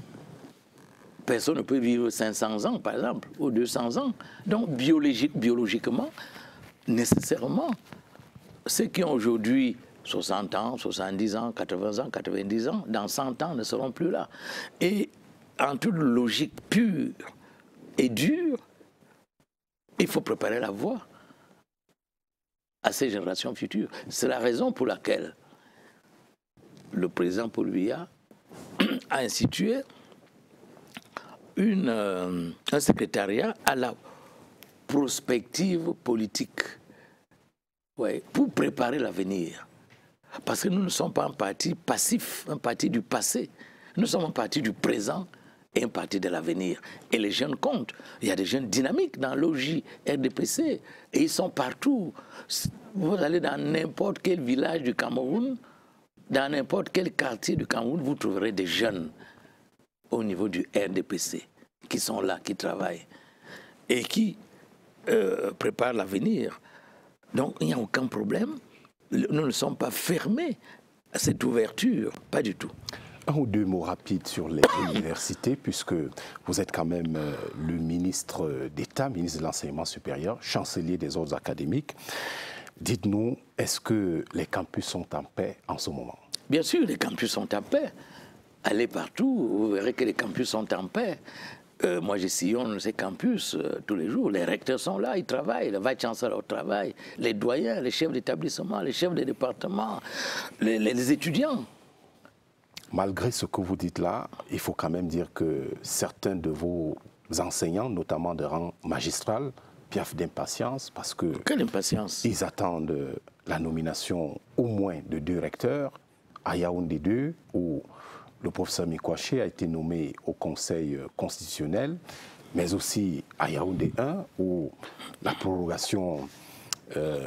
personne ne peut vivre cinq cents ans, par exemple, ou deux cents ans. Donc, biologique, biologiquement, nécessairement, ceux qui ont aujourd'hui soixante ans, soixante-dix ans, quatre-vingts ans, quatre-vingt-dix ans, dans cent ans, ne seront plus là. Et en toute logique pure et dure, il faut préparer la voie à ces générations futures. C'est la raison pour laquelle le président Paul Biya a institué une, euh, un secrétariat à la prospective politique, ouais, pour préparer l'avenir. Parce que nous ne sommes pas un parti passif, un parti du passé. Nous sommes un parti du présent et un parti de l'avenir. Et les jeunes comptent. Il y a des jeunes dynamiques dans l'O J, R D P C, et ils sont partout. Vous allez dans n'importe quel village du Cameroun, dans n'importe quel quartier du Cameroun, vous trouverez des jeunes au niveau du R D P C qui sont là, qui travaillent et qui euh, préparent l'avenir. Donc il n'y a aucun problème. Nous ne sommes pas fermés à cette ouverture, pas du tout. Un ou deux mots rapides sur les universités, puisque vous êtes quand même euh, le ministre d'État, ministre de l'Enseignement supérieur, chancelier des ordres académiques. Dites-nous, est-ce que les campus sont en paix en ce moment? Bien sûr, les campus sont en paix. Allez partout, vous verrez que les campus sont en paix. Euh, moi, je sillonne ces campus euh, tous les jours. Les recteurs sont là, ils travaillent, le vice-chancellor travaille, les doyens, les chefs d'établissement, les chefs de département, les, les, les étudiants. Malgré ce que vous dites là, il faut quand même dire que certains de vos enseignants, notamment de rang magistral, piaffent d'impatience parce que... Quelle impatience? Ils attendent la nomination au moins de deux recteurs, à Yaoundé deux, où le professeur Mikwaché a été nommé au Conseil constitutionnel, mais aussi à Yaoundé un, où la prorogation euh,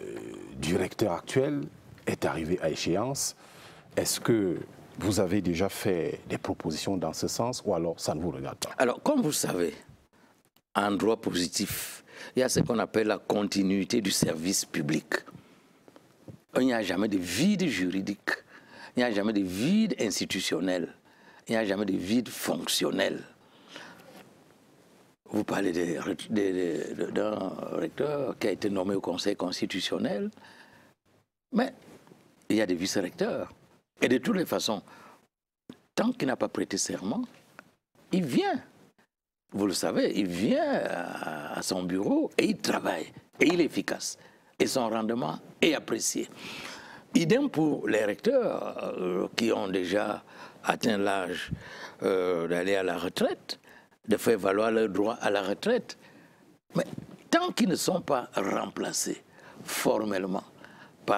du recteur actuel est arrivée à échéance. Est-ce que vous avez déjà fait des propositions dans ce sens ou alors ça ne vous regarde pas? Alors, comme vous savez, en droit positif, il y a ce qu'on appelle la continuité du service public. Il n'y a jamais de vide juridique. Il n'y a jamais de vide institutionnel. Il n'y a jamais de vide fonctionnel. Vous parlez d'un recteur qui a été nommé au Conseil constitutionnel, mais il y a des vice-recteurs. Et de toutes les façons, tant qu'il n'a pas prêté serment, il vient. Vous le savez, il vient à son bureau et il travaille. Et il est efficace. Et son rendement est apprécié. Idem pour les recteurs euh, qui ont déjà atteint l'âge euh, d'aller à la retraite, de faire valoir leur droit à la retraite. Mais tant qu'ils ne sont pas remplacés formellement par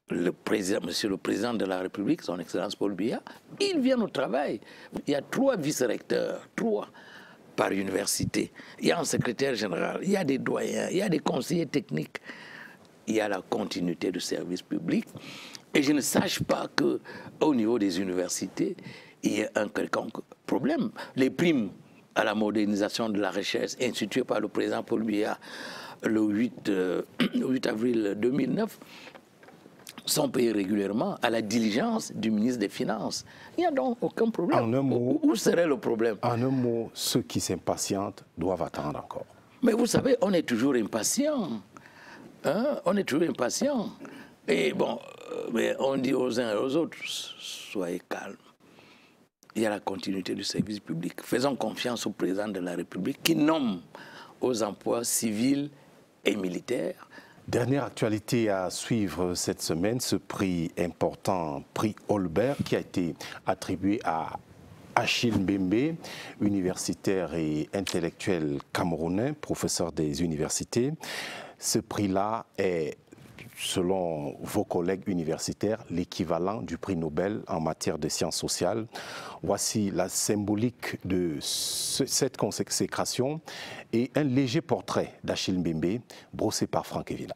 le président, Monsieur le Président de la République, son Excellence Paul Biya, ils viennent au travail. Il y a trois vice-recteurs, trois par université. Il y a un secrétaire général, il y a des doyens, il y a des conseillers techniques. Il y a la continuité du service public. Et je ne sache pas qu'au niveau des universités, il y ait un quelconque problème. Les primes à la modernisation de la recherche instituées par le président Paul Biya le huit, euh, huit avril deux mille neuf sont payées régulièrement à la diligence du ministre des Finances. Il n'y a donc aucun problème. En un mot, où, où serait le problème? En un mot, ceux qui s'impatientent doivent attendre encore. Mais vous savez, on est toujours impatient. Hein? On est toujours impatient. Et bon, euh, mais on dit aux uns et aux autres, soyez calmes. Il y a la continuité du service public. Faisons confiance au président de la République qui nomme aux emplois civils et militaires. Dernière actualité à suivre cette semaine, ce prix important, prix Holbert, qui a été attribué à Achille Mbembe, universitaire et intellectuel camerounais, professeur des universités. Ce prix-là est, selon vos collègues universitaires, l'équivalent du prix Nobel en matière de sciences sociales. Voici la symbolique de ce, cette consécration et un léger portrait d'Achille Mbembe, brossé par Franck Evila.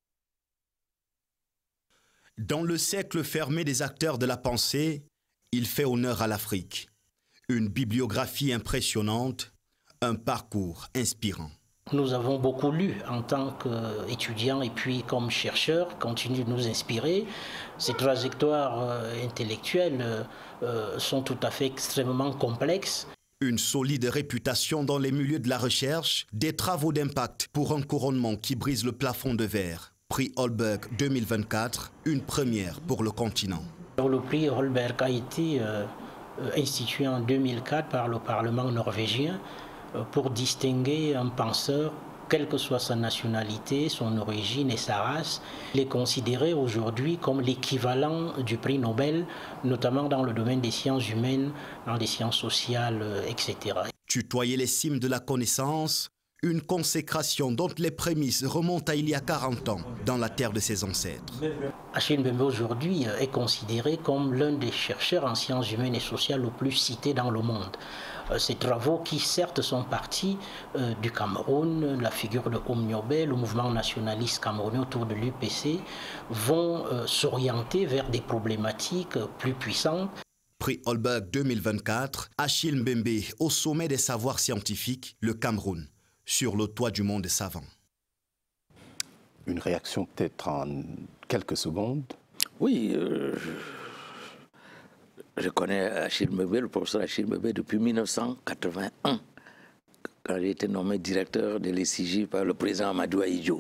Dans le cercle fermé des acteurs de la pensée, il fait honneur à l'Afrique. Une bibliographie impressionnante, un parcours inspirant. Nous avons beaucoup lu en tant qu'étudiants et puis comme chercheurs, continuent de nous inspirer. Ces trajectoires euh, intellectuelles euh, sont tout à fait extrêmement complexes. Une solide réputation dans les milieux de la recherche, des travaux d'impact pour un couronnement qui brise le plafond de verre. Prix Holberg deux mille vingt-quatre, une première pour le continent. Alors, le prix Holberg a été euh, institué en deux mille quatre par le Parlement norvégien pour distinguer un penseur, quelle que soit sa nationalité, son origine et sa race. Il est considéré aujourd'hui comme l'équivalent du prix Nobel, notamment dans le domaine des sciences humaines, dans les sciences sociales, et cetera. Tutoyer les cimes de la connaissance, une consécration dont les prémices remontent à il y a quarante ans, dans la terre de ses ancêtres. Achille Mbembe aujourd'hui est considéré comme l'un des chercheurs en sciences humaines et sociales le plus cités dans le monde. Ces travaux qui certes sont partis euh, du Cameroun, la figure de Omniobel, le mouvement nationaliste camerounais autour de l'U P C, vont euh, s'orienter vers des problématiques plus puissantes. Prix Holberg deux mille vingt-quatre, Achille Mbembe au sommet des savoirs scientifiques, le Cameroun, sur le toit du monde savant. Une réaction peut-être en quelques secondes. Oui, euh, je, je connais Achille Mbembe, le professeur Achille Mbembe, depuis mille neuf cent quatre-vingt-un, quand j'ai été nommé directeur de l'E C J par le président Amadou Ahidjo.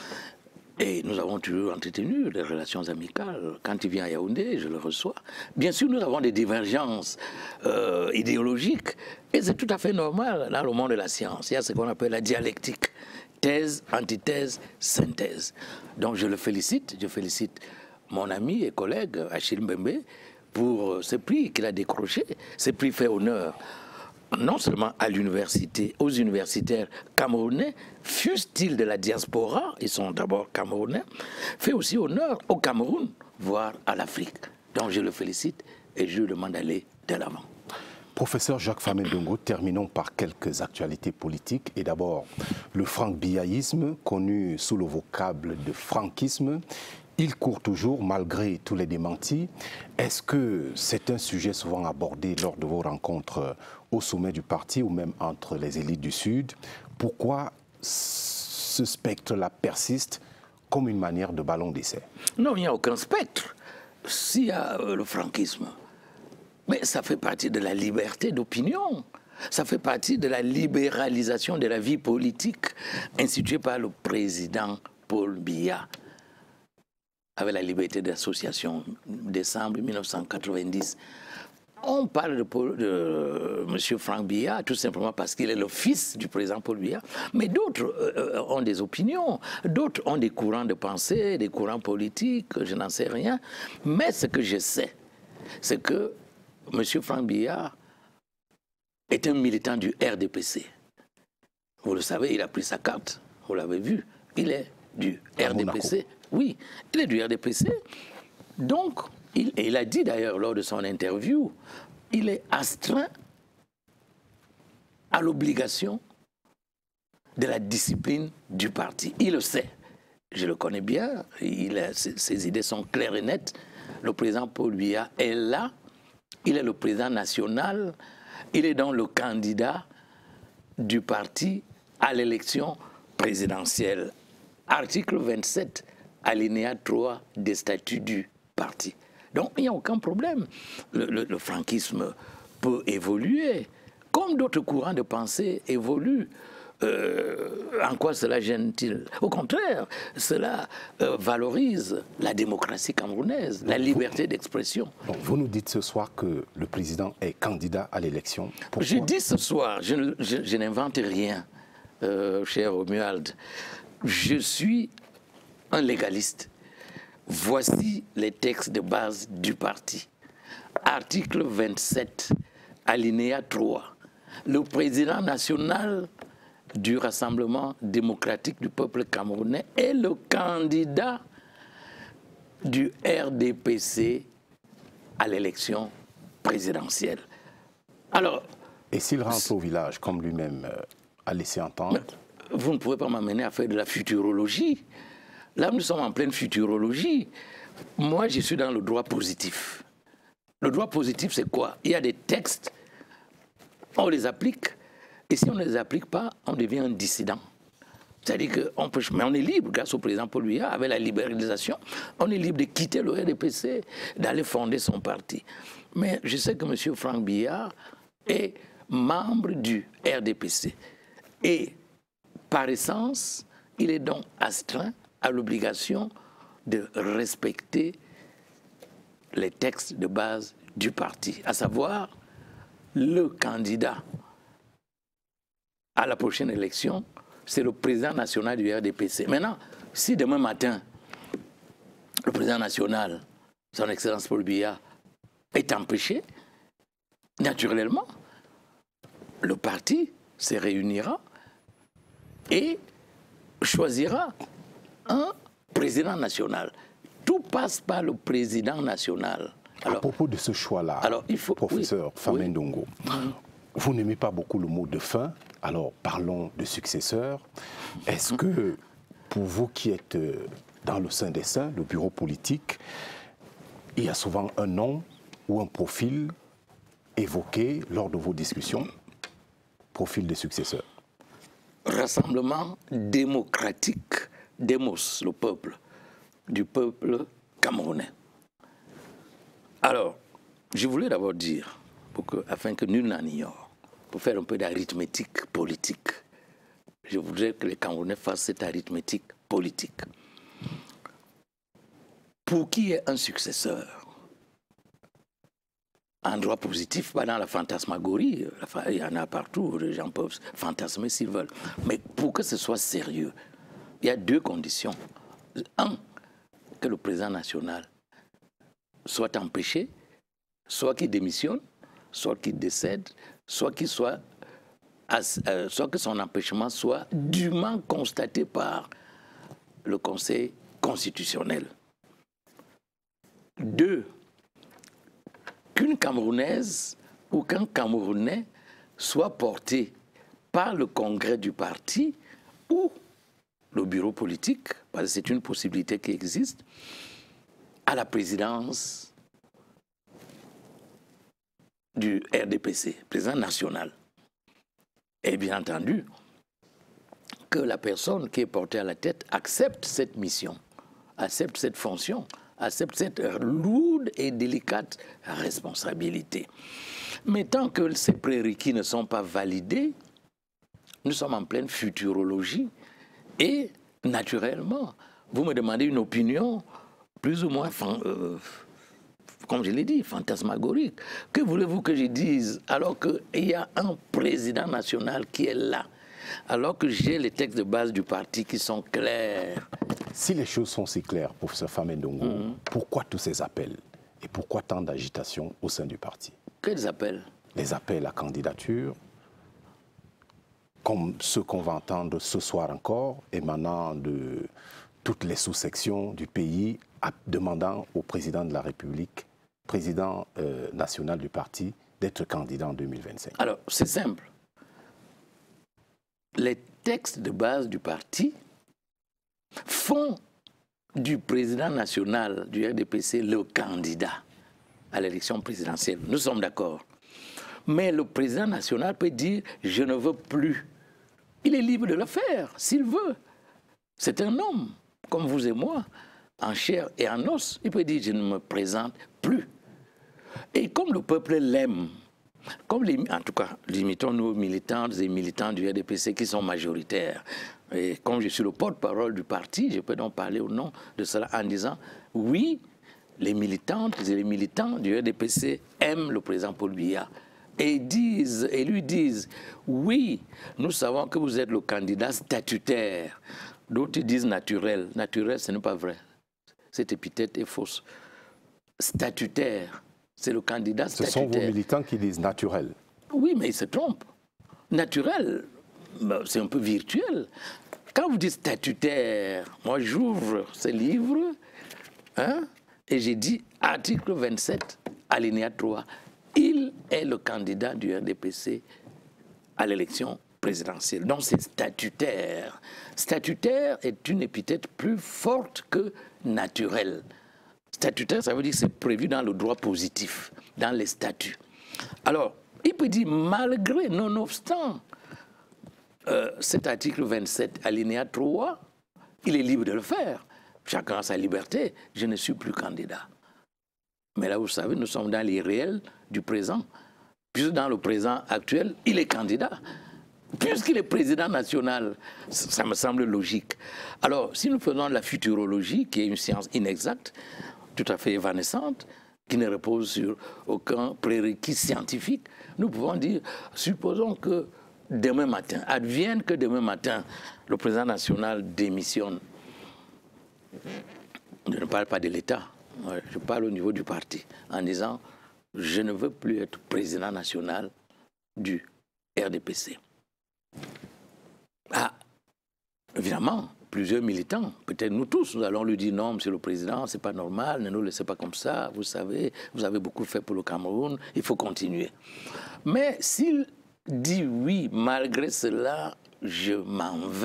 Et nous avons toujours entretenu des relations amicales. Quand il vient à Yaoundé, je le reçois. Bien sûr, nous avons des divergences euh, idéologiques. Et c'est tout à fait normal dans le monde de la science. Il y a ce qu'on appelle la dialectique. Thèse, antithèse, synthèse. Donc je le félicite. Je félicite mon ami et collègue Achille Mbembe pour ce prix qu'il a décroché. Ce prix fait honneur non seulement à l'université, aux universitaires camerounais, fussent-ils de la diaspora, ils sont d'abord camerounais, fait aussi honneur au Cameroun, voire à l'Afrique. Donc je le félicite et je lui demande d'aller de l'avant. Professeur Jacques Famé-Ndongo, terminons par quelques actualités politiques. Et d'abord, le franc-biaïsme, connu sous le vocable de franquisme, il court toujours malgré tous les démentis. Est-ce que c'est un sujet souvent abordé lors de vos rencontres au sommet du parti ou même entre les élites du Sud? Pourquoi ce spectre-là persiste comme une manière de ballon d'essai? Non, il n'y a aucun spectre. S'il y a euh, le franquisme, mais ça fait partie de la liberté d'opinion. Ça fait partie de la libéralisation de la vie politique instituée par le président Paul Biya, avec la liberté d'association, décembre mille neuf cent quatre-vingt-dix. On parle de, Paul, de M. Franck Biya tout simplement parce qu'il est le fils du président Paul Biya, mais d'autres euh, ont des opinions, d'autres ont des courants de pensée, des courants politiques, je n'en sais rien. Mais ce que je sais, c'est que M. Franck Biya est un militant du R D P C. Vous le savez, il a pris sa carte, vous l'avez vu, il est du R D P C. Oui, il est du R D P C. Donc, il, et il a dit d'ailleurs lors de son interview, il est astreint à l'obligation de la discipline du parti. Il le sait. Je le connais bien. Il a, ses, ses idées sont claires et nettes. Le président Paul Biya est là. Il est le président national. Il est donc le candidat du parti à l'élection présidentielle. Article vingt-sept, alinéa trois des statuts du parti. Donc il n'y a aucun problème. Le, le, le franquisme peut évoluer, comme d'autres courants de pensée évoluent. Euh, en quoi cela gêne-t-il? Au contraire, cela euh, valorise la démocratie camerounaise, la liberté d'expression. Vous nous dites ce soir que le président est candidat à l'élection. Je dis ce soir, je, je, je n'invente rien, euh, cher Romuald. Je suis un légaliste. Voici les textes de base du parti. Article vingt-sept, alinéa trois. Le président national du Rassemblement démocratique du peuple camerounais est le candidat du R D P C à l'élection présidentielle. Alors, et s'il rentre au village, comme lui-même euh, a laissé entendre? Vous ne pouvez pas m'amener à faire de la futurologie. Là, nous sommes en pleine futurologie. Moi, je suis dans le droit positif. Le droit positif, c'est quoi? Il y a des textes, on les applique. Et si on ne les applique pas, on devient un dissident. C'est-à-dire qu'on peut... Mais on est libre, grâce au président Paul Biya, avec la libéralisation, on est libre de quitter le R D P C, d'aller fonder son parti. Mais je sais que M. Franck Biya est membre du R D P C. Et par essence, il est donc astreint à l'obligation de respecter les textes de base du parti, à savoir le candidat à la prochaine élection, c'est le président national du R D P C. Maintenant, si demain matin, le président national, son Excellence Paul Biya, est empêché, naturellement, le parti se réunira et choisira un président national. Tout passe par le président national. Alors, à propos de ce choix-là, alors, il faut, professeur oui, Famin oui. Ndongo, vous n'aimez pas beaucoup le mot de fin, alors parlons de successeur. Est-ce que, pour vous qui êtes dans le sein des saints, le bureau politique, il y a souvent un nom ou un profil évoqué lors de vos discussions, profil de successeur? Rassemblement démocratique, démos, le peuple, du peuple camerounais. Alors, je voulais d'abord dire, pour que, afin que nul n'en ignore, pour faire un peu d'arithmétique politique, je voudrais que les Camerounais fassent cette arithmétique politique. Pour qui est un successeur? En droit positif, pas dans la fantasmagorie, il y en a partout, les gens peuvent fantasmer s'ils veulent. Mais pour que ce soit sérieux, il y a deux conditions. Un, que le président national soit empêché, soit qu'il démissionne, soit qu'il décède, soit, qu'il soit, euh, soit que son empêchement soit dûment constaté par le Conseil constitutionnel. Deux, qu'une Camerounaise ou qu'un Camerounais soit porté par le congrès du parti ou le bureau politique, parce que c'est une possibilité qui existe, à la présidence du R D P C, président national. Et bien entendu, que la personne qui est portée à la tête accepte cette mission, accepte cette fonction, accepte cette lourde et délicate responsabilité. Mais tant que ces prérequis ne sont pas validés, nous sommes en pleine futurologie et, naturellement, vous me demandez une opinion plus ou moins, euh, comme je l'ai dit, fantasmagorique. Que voulez-vous que je dise alors qu'il y a un président national qui est là, alors que j'ai les textes de base du parti qui sont clairs? Si les choses sont si claires, professeur Famin Ndongo, mmh. pourquoi tous ces appels et pourquoi tant d'agitation au sein du parti? Quels appels? Les appels à candidature, comme ceux qu'on va entendre ce soir encore, émanant de toutes les sous-sections du pays demandant au président de la République, président euh, national du parti, d'être candidat en deux mille vingt-cinq? Alors, c'est simple. Les textes de base du parti font du président national du R D P C le candidat à l'élection présidentielle. Nous sommes d'accord. Mais le président national peut dire « je ne veux plus ». Il est libre de le faire, s'il veut. C'est un homme, comme vous et moi, en chair et en os. Il peut dire « je ne me présente plus ». Et comme le peuple l'aime, comme les, en tout cas, limitons-nous aux militantes et militants du R D P C qui sont majoritaires. Et comme je suis le porte-parole du parti, je peux donc parler au nom de cela en disant « oui, les militantes et les militants du R D P C aiment le président Paul Biya ». Et, disent, et lui disent, oui, nous savons que vous êtes le candidat statutaire. D'autres disent naturel. Naturel, ce n'est pas vrai. Cette épithète est fausse. Statutaire, c'est le candidat statutaire. Ce sont vos militants qui disent naturel. Oui, mais ils se trompent. Naturel, c'est un peu virtuel. Quand vous dites statutaire, moi j'ouvre ce livre, hein, et j'ai dit article vingt-sept, alinéa trois. Il est le candidat du R D P C à l'élection présidentielle. Donc c'est statutaire. Statutaire est une épithète plus forte que naturelle. Statutaire, ça veut dire que c'est prévu dans le droit positif, dans les statuts. Alors, il peut dire malgré, nonobstant euh, cet article vingt-sept, alinéa trois, il est libre de le faire. Chacun a sa liberté. Je ne suis plus candidat. Mais là, vous savez, nous sommes dans les réels du présent. Puisque dans le présent actuel, il est candidat. Puisqu'il est président national, ça me semble logique. Alors, si nous faisons la futurologie, qui est une science inexacte, tout à fait évanescente, qui ne repose sur aucun prérequis scientifique, nous pouvons dire, supposons que demain matin, advienne que demain matin, le président national démissionne. Je ne parle pas de l'État. Je parle au niveau du parti, en disant « je ne veux plus être président national du R D P C ». Ah, évidemment, plusieurs militants, peut-être nous tous, nous allons lui dire « non, monsieur le président, c'est pas normal, ne nous laissez pas comme ça, vous savez, vous avez beaucoup fait pour le Cameroun, il faut continuer ». Mais s'il dit « oui, malgré cela, je m'en vais »,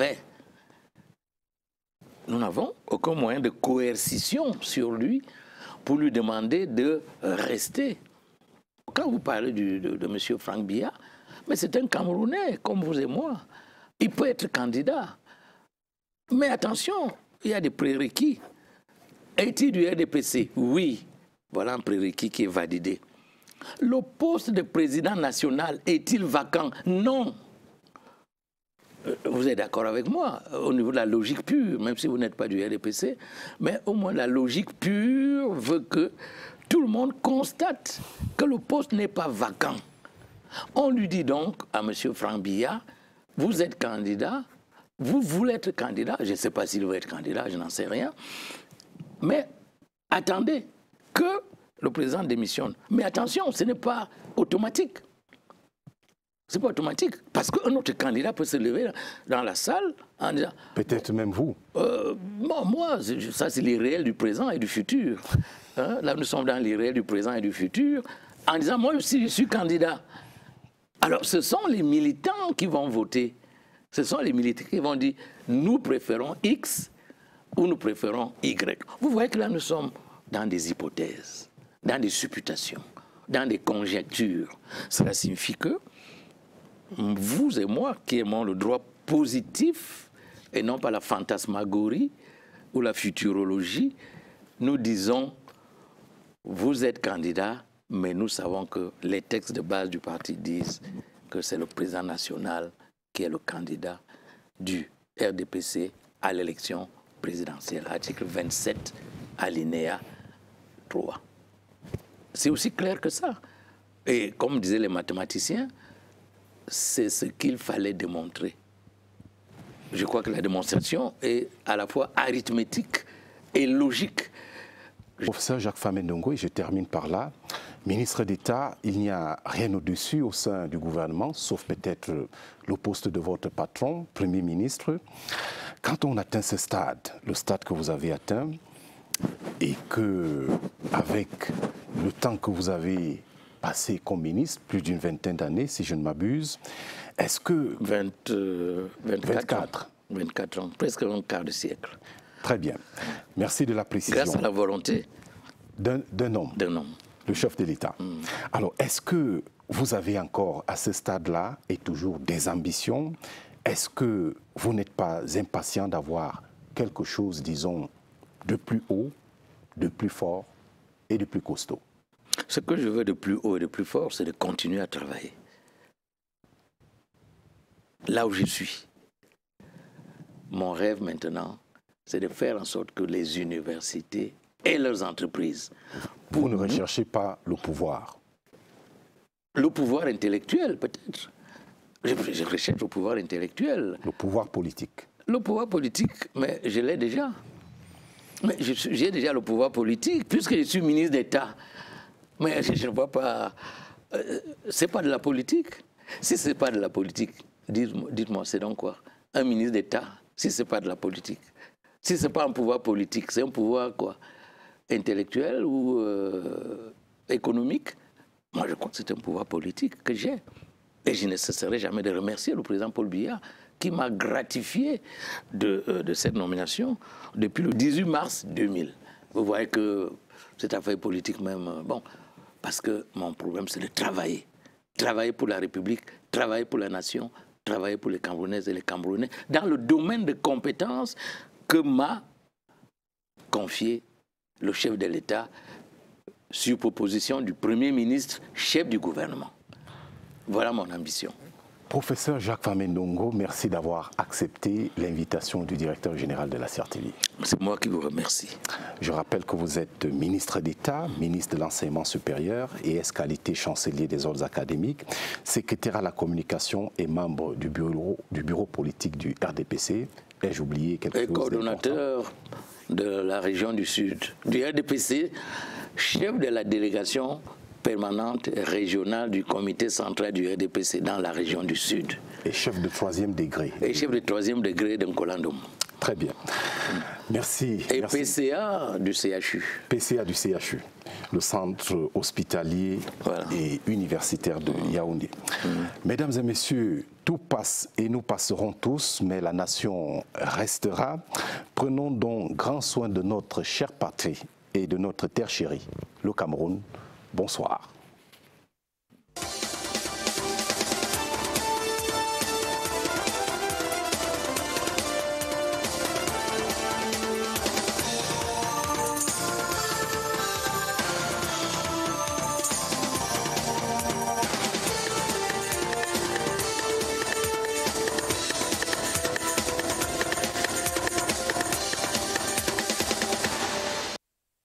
nous n'avons aucun moyen de coercition sur lui pour lui demander de rester. Quand vous parlez du, de, de M. Franck Biya, mais c'est un Camerounais comme vous et moi. Il peut être candidat. Mais attention, il y a des prérequis. Est-il du R D P C? Oui. Voilà un prérequis qui est validé. Le poste de président national est-il vacant? Non. Vous êtes d'accord avec moi, au niveau de la logique pure, même si vous n'êtes pas du R D P C, mais au moins la logique pure veut que tout le monde constate que le poste n'est pas vacant. On lui dit donc à M. Franck Biya, vous êtes candidat, vous voulez être candidat, je ne sais pas s'il veut être candidat, je n'en sais rien, mais attendez que le président démissionne. Mais attention, ce n'est pas automatique. Ce n'est pas automatique, parce qu'un autre candidat peut se lever dans la salle en disant... Peut-être même vous. Euh, bon, moi, ça c'est les réels du présent et du futur. Hein? Là, nous sommes dans les réels du présent et du futur, en disant, moi aussi, je suis candidat. Alors, ce sont les militants qui vont voter. Ce sont les militants qui vont dire, nous préférons X ou nous préférons Y. Vous voyez que là, nous sommes dans des hypothèses, dans des supputations, dans des conjectures. Cela signifie que vous et moi qui aimons le droit positif et non pas la fantasmagorie ou la futurologie, nous disons, vous êtes candidat, mais nous savons que les textes de base du parti disent que c'est le président national qui est le candidat du R D P C à l'élection présidentielle. Article vingt-sept, alinéa trois. C'est aussi clair que ça. Et comme disaient les mathématiciens, c'est ce qu'il fallait démontrer. Je crois que la démonstration est à la fois arithmétique et logique. Professeur Jacques Famé-Ndongo, et je termine par là, ministre d'État, il n'y a rien au-dessus au sein du gouvernement, sauf peut-être le poste de votre patron, Premier ministre. Quand on atteint ce stade, le stade que vous avez atteint, et que, avec le temps que vous avez passé comme ministre, plus d'une vingtaine d'années, si je ne m'abuse, est-ce que... vingt, euh, vingt-quatre, vingt-quatre. Ans, vingt-quatre ans, presque un quart de siècle. Très bien. Merci de la précision. Grâce à la volonté d'un homme. D'un homme. Le chef de l'État. Mm. Alors, est-ce que vous avez encore, à ce stade-là, et toujours des ambitions? Est-ce que vous n'êtes pas impatient d'avoir quelque chose, disons, de plus haut, de plus fort et de plus costaud? Ce que je veux de plus haut et de plus fort, c'est de continuer à travailler. Là où je suis. Mon rêve maintenant, c'est de faire en sorte que les universités et leurs entreprises... Vous ne recherchez pas le pouvoir? Le pouvoir intellectuel, peut-être. Je, je recherche le pouvoir intellectuel. Le pouvoir politique? Le pouvoir politique, mais je l'ai déjà. Mais j'ai déjà le pouvoir politique, puisque je suis ministre d'État. Mais je, je ne vois pas... Euh, c'est pas de la politique. Si ce n'est pas de la politique, dites-moi, dites-moi, c'est donc quoi? Un ministre d'État, si ce n'est pas de la politique. Si ce n'est pas un pouvoir politique, c'est un pouvoir quoi? Intellectuel ou euh, économique? Moi, je crois que c'est un pouvoir politique que j'ai. Et je ne cesserai jamais de remercier le président Paul Biya qui m'a gratifié de, euh, de cette nomination depuis le dix-huit mars deux mille. Vous voyez que cette affaire politique même, euh, bon, parce que mon problème c'est de travailler. Travailler pour la République, travailler pour la nation, travailler pour les Camerounaises et les Camerounais dans le domaine de compétences que m'a confié le chef de l'État sur proposition du Premier ministre, chef du gouvernement. Voilà mon ambition. Professeur Jacques Famé Ndongo, merci d'avoir accepté l'invitation du directeur général de la C R T V. C'est moi qui vous remercie. Je rappelle que vous êtes ministre d'État, ministre de l'Enseignement supérieur et ex-qualité chancelier des ordres académiques, secrétaire à la communication et membre du bureau, du bureau politique du R D P C. Ai-je oublié quelque et chose coordonnateur de la région du Sud, du R D P C, chef de la délégation permanente régionale du comité central du R D P C dans la région du Sud. Et chef de troisième degré. Et chef de troisième degré d'Nkolandom. Très bien. Merci. Et merci. P C A du C H U. P C A du C H U, le centre hospitalier voilà. et universitaire de mmh. Yaoundé. Mmh. Mesdames et messieurs, tout passe et nous passerons tous, mais la nation restera. Prenons donc grand soin de notre chère patrie et de notre terre chérie, le Cameroun. Bonsoir.